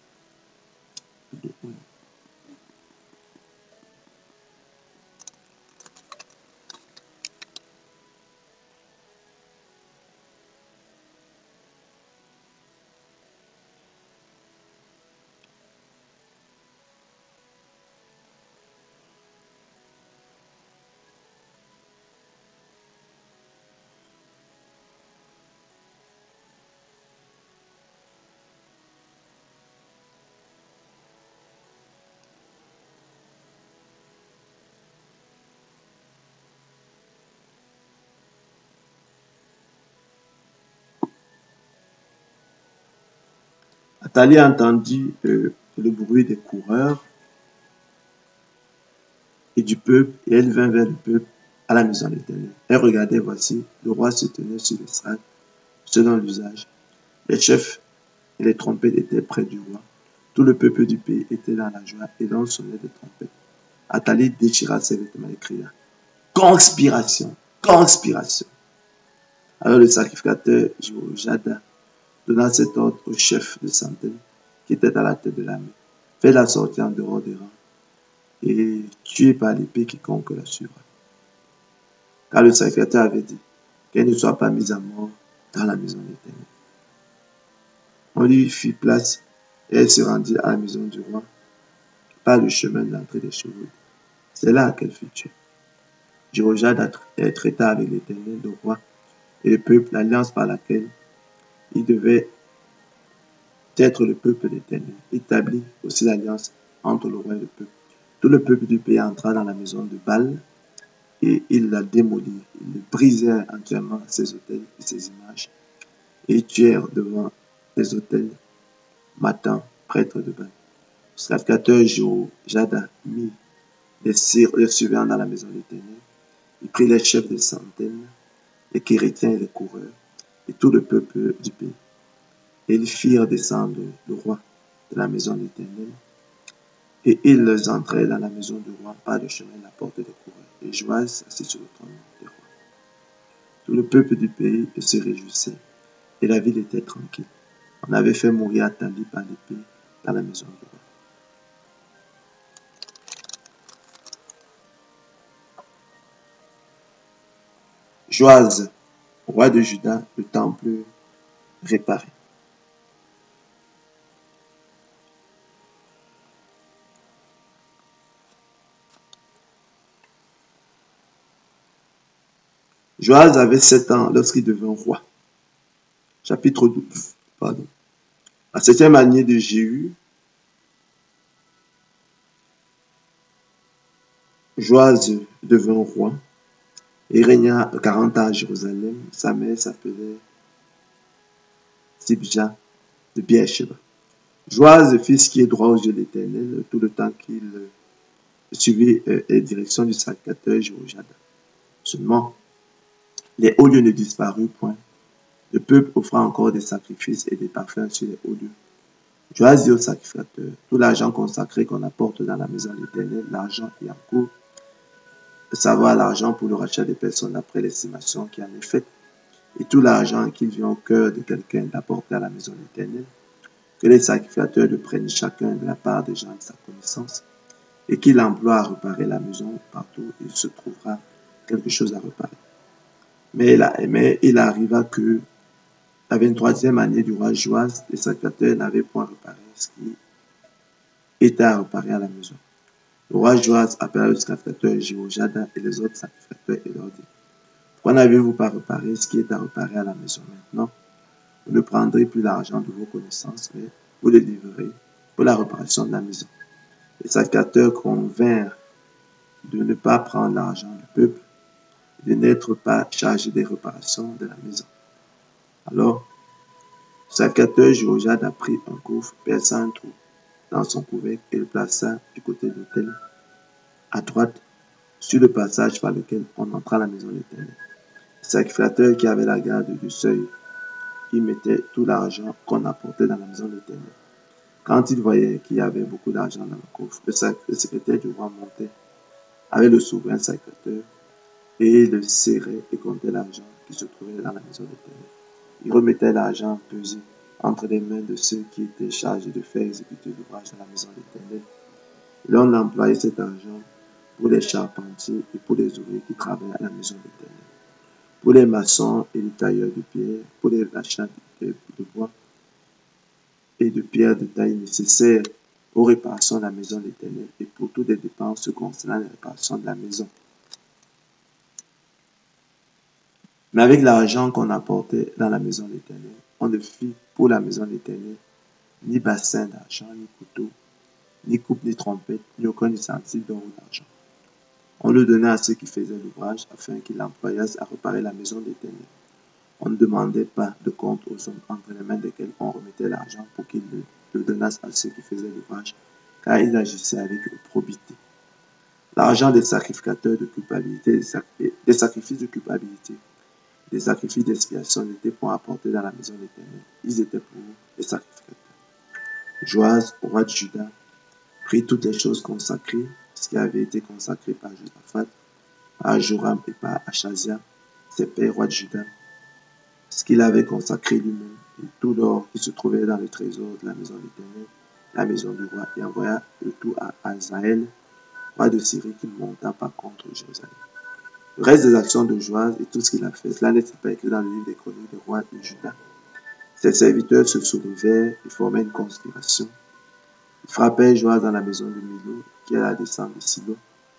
Athalie entendit le bruit des coureurs et du peuple, et elle vint vers le peuple à la maison de l'Éternel. Elle regardait, voici, le roi se tenait sur l'estrade, selon l'usage. Les chefs et les trompettes étaient près du roi. Tout le peuple du pays était dans la joie et l'on sonnait des trompettes. Athalie déchira ses vêtements et cria, conspiration, conspiration. Alors le sacrificateur Jéhoiada donna cet ordre au chef de centaine qui était à la tête de l'armée. Fais-la sortir en dehors des rangs et tuez par l'épée quiconque la suivra. Car le sacrificateur avait dit qu'elle ne soit pas mise à mort dans la maison de l'Éternel. On lui fit place et elle se rendit à la maison du roi par le chemin de l'entrée des chevaux. C'est là qu'elle fut tuée. Jéhoiada traita avec l'Éternel, le roi et le peuple l'alliance par laquelle il devait être le peuple d'Éternel, établit aussi l'alliance entre le roi et le peuple. Tout le peuple du pays entra dans la maison de Baal et il la démolit. Ils brisèrent entièrement ses autels et ses images et tuèrent devant les autels Mattan, prêtre de Baal. Le sacrificateur Jéhoiada mit les surveillants dans la maison de l'Éternel. Il prit les chefs des centaines, les Kérétiens et les coureurs, et tout le peuple du pays. Et ils firent descendre le roi de la maison de l'Éternel, et ils entrèrent dans la maison du roi par le chemin de la porte des coureurs. Et Joas assis sur le trône des rois. Tout le peuple du pays se réjouissait, et la ville était tranquille. On avait fait mourir Athalie par l'épée dans la maison du roi. Joas, roi de Juda, le temple réparé. Joas avait 7 ans lorsqu'il devint roi. Chapitre 12. Pardon. La 7e année de Jéhu, Joas devint roi et régna 40 ans à Jérusalem. Sa mère s'appelait Sibja de Beersheba. Joas fit ce qui est droit aux yeux de l'Éternel tout le temps qu'il suivit les directions du sacrificateur Jéhoiada. Seulement, les hauts lieux ne disparurent point. Le peuple offra encore des sacrifices et des parfums sur les hauts lieux. Joas dit au sacrificateur, tout l'argent consacré qu'on apporte dans la maison de l'Éternel, l'argent est en cours, de savoir l'argent pour le rachat des personnes après l'estimation qui en est faite, et tout l'argent qu'il vient au cœur de quelqu'un d'apporter à la maison de l'Éternel, que les sacrificateurs le prennent chacun de la part des gens de sa connaissance, et qu'il l'emploie à réparer la maison partout où il se trouvera quelque chose à réparer. Mais il arriva que la 23e année du roi Joas, les sacrificateurs n'avaient point réparé ce qui était à réparer à la maison. Le roi Joas appela le sacrificateur Jéhoiada et les autres sacrificateurs et leur dit, pourquoi n'avez-vous pas réparé ce qui est à réparer à la maison maintenant? Vous ne prendrez plus l'argent de vos connaissances, mais vous le livrerez pour la réparation de la maison. Les sacrificateurs convinrent de ne pas prendre l'argent du peuple et de n'être pas chargés des réparations de la maison. Alors, le sacrificateur Jéhoiada prit un coffre, perça un trou dans son couvercle et le plaça du côté de l'autel, à droite, sur le passage par lequel on entra à la maison de l'Éternel. Le sacrificateur qui avait la garde du seuil il mettait tout l'argent qu'on apportait dans la maison de l'Éternel. Quand il voyait qu'il y avait beaucoup d'argent dans le coffre, le secrétaire du roi montait avec le souverain sacrificateur et le serrait et comptait l'argent qui se trouvait dans la maison de l'Éternel. Il remettait l'argent pesé entre les mains de ceux qui étaient chargés de faire exécuter l'ouvrage dans la maison de l'Éternel. Et l'on employait cet argent pour les charpentiers et pour les ouvriers qui travaillaient à la maison de l'Éternel, pour les maçons et les tailleurs de pierre, pour les achats de bois et de pierre de taille nécessaires aux réparations de la maison de l'Éternel et pour toutes les dépenses concernant les réparations de la maison. Mais avec l'argent qu'on apportait dans la maison de l'Éternel, on ne fit pour la maison de l'Éternel ni bassin d'argent, ni couteau, ni coupe, ni trompette, ni aucun ustensile d'or ou d'argent. On le donnait à ceux qui faisaient l'ouvrage afin qu'ils l'employassent à réparer la maison de l'Éternel. On ne demandait pas de compte aux hommes entre les mains desquels on remettait l'argent pour qu'ils le donnassent à ceux qui faisaient l'ouvrage, car ils agissaient avec probité. L'argent des sacrificateurs de culpabilité, des sacrifices de culpabilité, des sacrifices d'expiation n'étaient point apportés dans la maison de l'Éternel. Ils étaient pour les sacrificateurs. Joas, roi de Juda, prit toutes les choses consacrées, ce qui avait été consacré par Josaphat, par Joram et par Achazia, ses pères rois de Juda, ce qu'il avait consacré lui-même, et tout l'or qui se trouvait dans le trésor de la maison de l'Éternel, la maison du roi, et envoya le tout à Hazaël, roi de Syrie, qui monta par contre Jérusalem. Le reste des actions de Joas et tout ce qu'il a fait, cela n'est pas écrit dans le livre des chroniques des rois de Juda. Ses serviteurs se soulevèrent et formaient une conspiration. Ils frappèrent Joas dans la maison de Milo, qui est à la descente de Silo.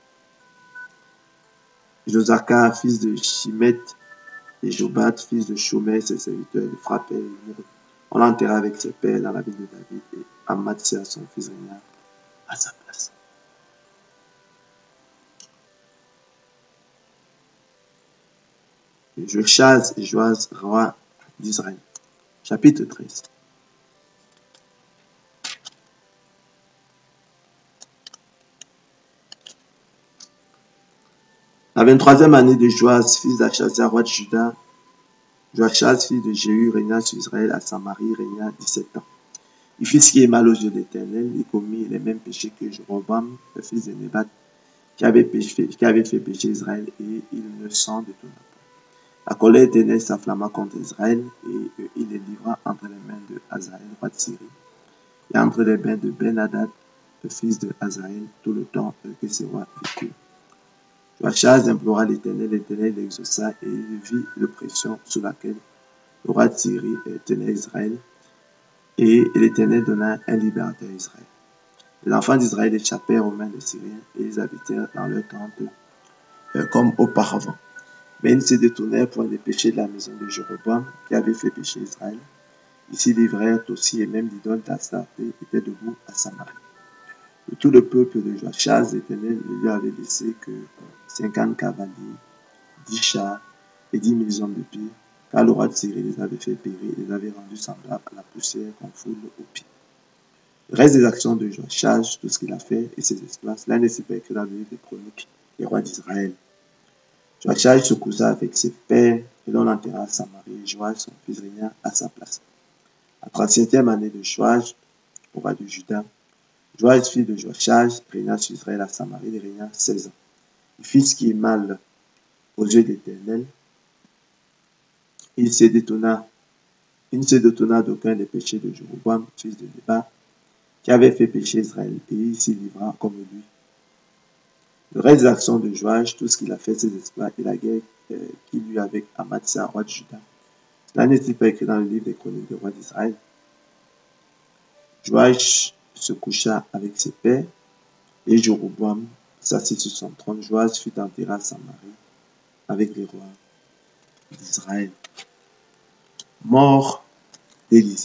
Josaka, fils de Shimet, et Jobat, fils de Shomer, ses serviteurs, le frappèrent et mourut. On l'enterra avec ses pères dans la ville de David et Amatsia, son fils, régna à sa place. Joachaz et Joas, roi d'Israël. Chapitre 13. La 23e année de Joas, fils d'Achazia, roi de Juda, Joachaz, fils de Jéhu, régna sur Israël à Samarie, régna 17 ans. Il fit ce qui est mal aux yeux de l'Éternel, il commit les mêmes péchés que Jéroboam, le fils de Nébat, qui avait fait pécher Israël, et il ne s'en détourna pas. La colère d'Éternel s'enflamma contre Israël, et il les livra entre les mains de Hazaël, roi de Syrie, et entre les mains de Ben-Hadad, le fils de Hazaël, tout le temps que ses rois vécurent. Joachaz implora l'Éternel, l'Éternel l'exauça, et il vit l'oppression sous laquelle le roi de Syrie tenait Israël, et l'Éternel donna un liberté à Israël. Les enfants d'Israël échappèrent aux mains des Syriens, et ils habitèrent dans leur tente comme auparavant. Mais ils se détournèrent pour les péchés de la maison de Jéroboam, qui avait fait pécher Israël. Ils s'y livrèrent aussi, et même l'idole d'Astarté était debout à Samarie. De tout le peuple de Joachaz, l'Éternel lui avait laissé que 50 cavaliers, 10 chars et 10 000 hommes de pied, car le roi de Syrie les avait fait périr et les avait rendus semblables à la poussière qu'on foule au pied. Le reste des actions de Joachaz, tout ce qu'il a fait et ses exploits, cela n'est pas écrit dans le livre des chroniques des rois d'Israël. Joachaz se cousa avec ses pères et l'on enterra à Samarie, et Joas, son fils, régna à sa place. La 37e année de Joas, roi de Juda, Joas, fils de Joachaz, régna sur Israël à Samarie, il régna 16 ans. Il fit ce qui est mal aux yeux de l'Éternel. Il ne se détourna d'aucun des péchés de Jéroboam, fils de Nébat, qui avait fait pécher Israël, et il s'y livra comme lui. Le reste des actions de Joach, tout ce qu'il a fait, ses exploits et la guerre qu'il eut avec Amatsia, roi de Juda, cela n'est-il pas écrit dans le livre des chroniques des rois d'Israël? Joach se coucha avec ses pères, et Jéroboam s'assit sur son trône. Joas fut enterré à Samarie avec les rois d'Israël. Mort d'Élisée.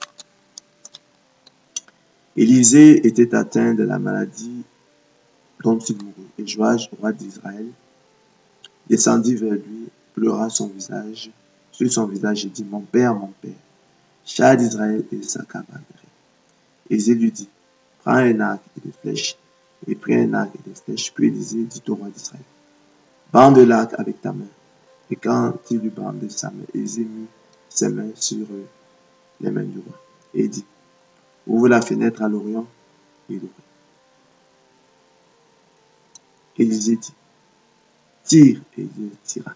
Élisée était atteint de la maladie dont il mourut, et Joas, roi d'Israël, descendit vers lui, pleura sur son visage et dit, mon père, char d'Israël et sa cavalerie. Élisée lui dit, prends un arc et des flèches. Et prit un arc et des flèches, puis Élisée dit au roi d'Israël, bande l'arc avec ta main. Et quand il eut bandé sa main, Élisée mit ses mains sur les mains du roi. Et il dit, ouvre la fenêtre à l'Orient. Et il ouvrit. Élisée dit, tire. Et il tira.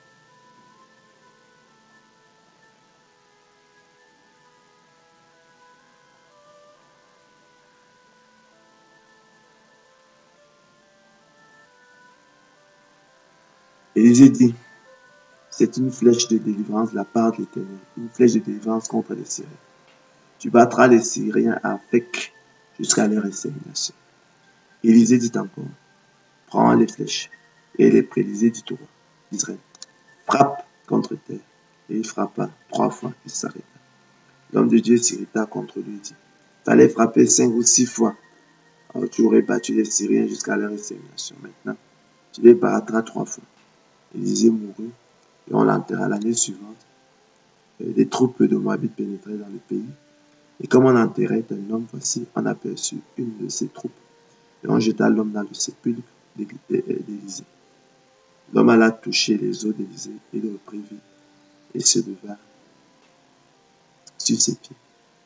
Élisée dit, c'est une flèche de délivrance de la part de l'Éternel, une flèche de délivrance contre les Syriens. Tu battras les Syriens avec jusqu'à leur extermination. Élisée dit encore, prends les flèches. Et les Élisée dit au roi d'Israël, frappe contre terre. Et il frappa 3 fois, il s'arrêta. L'homme de Dieu s'irrita contre lui et dit, fallait frapper 5 ou 6 fois. Alors tu aurais battu les Syriens jusqu'à leur extermination. Maintenant, tu les battras 3 fois. Élisée mourut et on l'enterra l'année suivante. Des troupes de Moabites pénétraient dans le pays. Et comme on enterrait un homme, voici, on aperçut une de ces troupes. Et on jeta l'homme dans le sépulcre d'Élisée. L'homme alla toucher les os d'Élisée et le reprit vie et se leva sur ses pieds.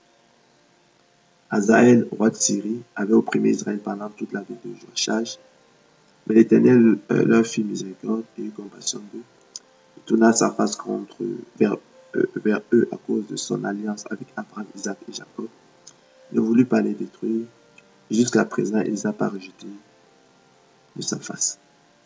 Hazaël, roi de Syrie, avait opprimé Israël pendant toute la vie de Joachim. Mais l'Éternel leur fit miséricorde et eut compassion d'eux. Il tourna sa face vers eux à cause de son alliance avec Abraham, Isaac et Jacob. Il ne voulut pas les détruire. Jusqu'à présent, il ne les a pas rejetés de sa face.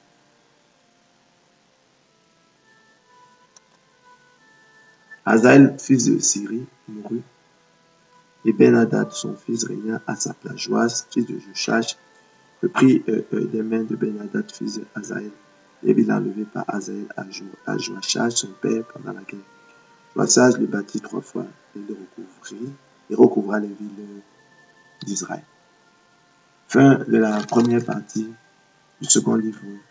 Hazaël, fils de Syrie, mourut. Et Ben-Hadad, son fils, régna à sa place. Joas, fils de Joshach, prit des mains de Ben-Hadad, fils de Hazaël. Et il enlevé par Hazaël à Joachim, son père, pendant la guerre. Joachim le bâtit 3 fois et recouvra les villes d'Israël. Fin de la première partie du second livre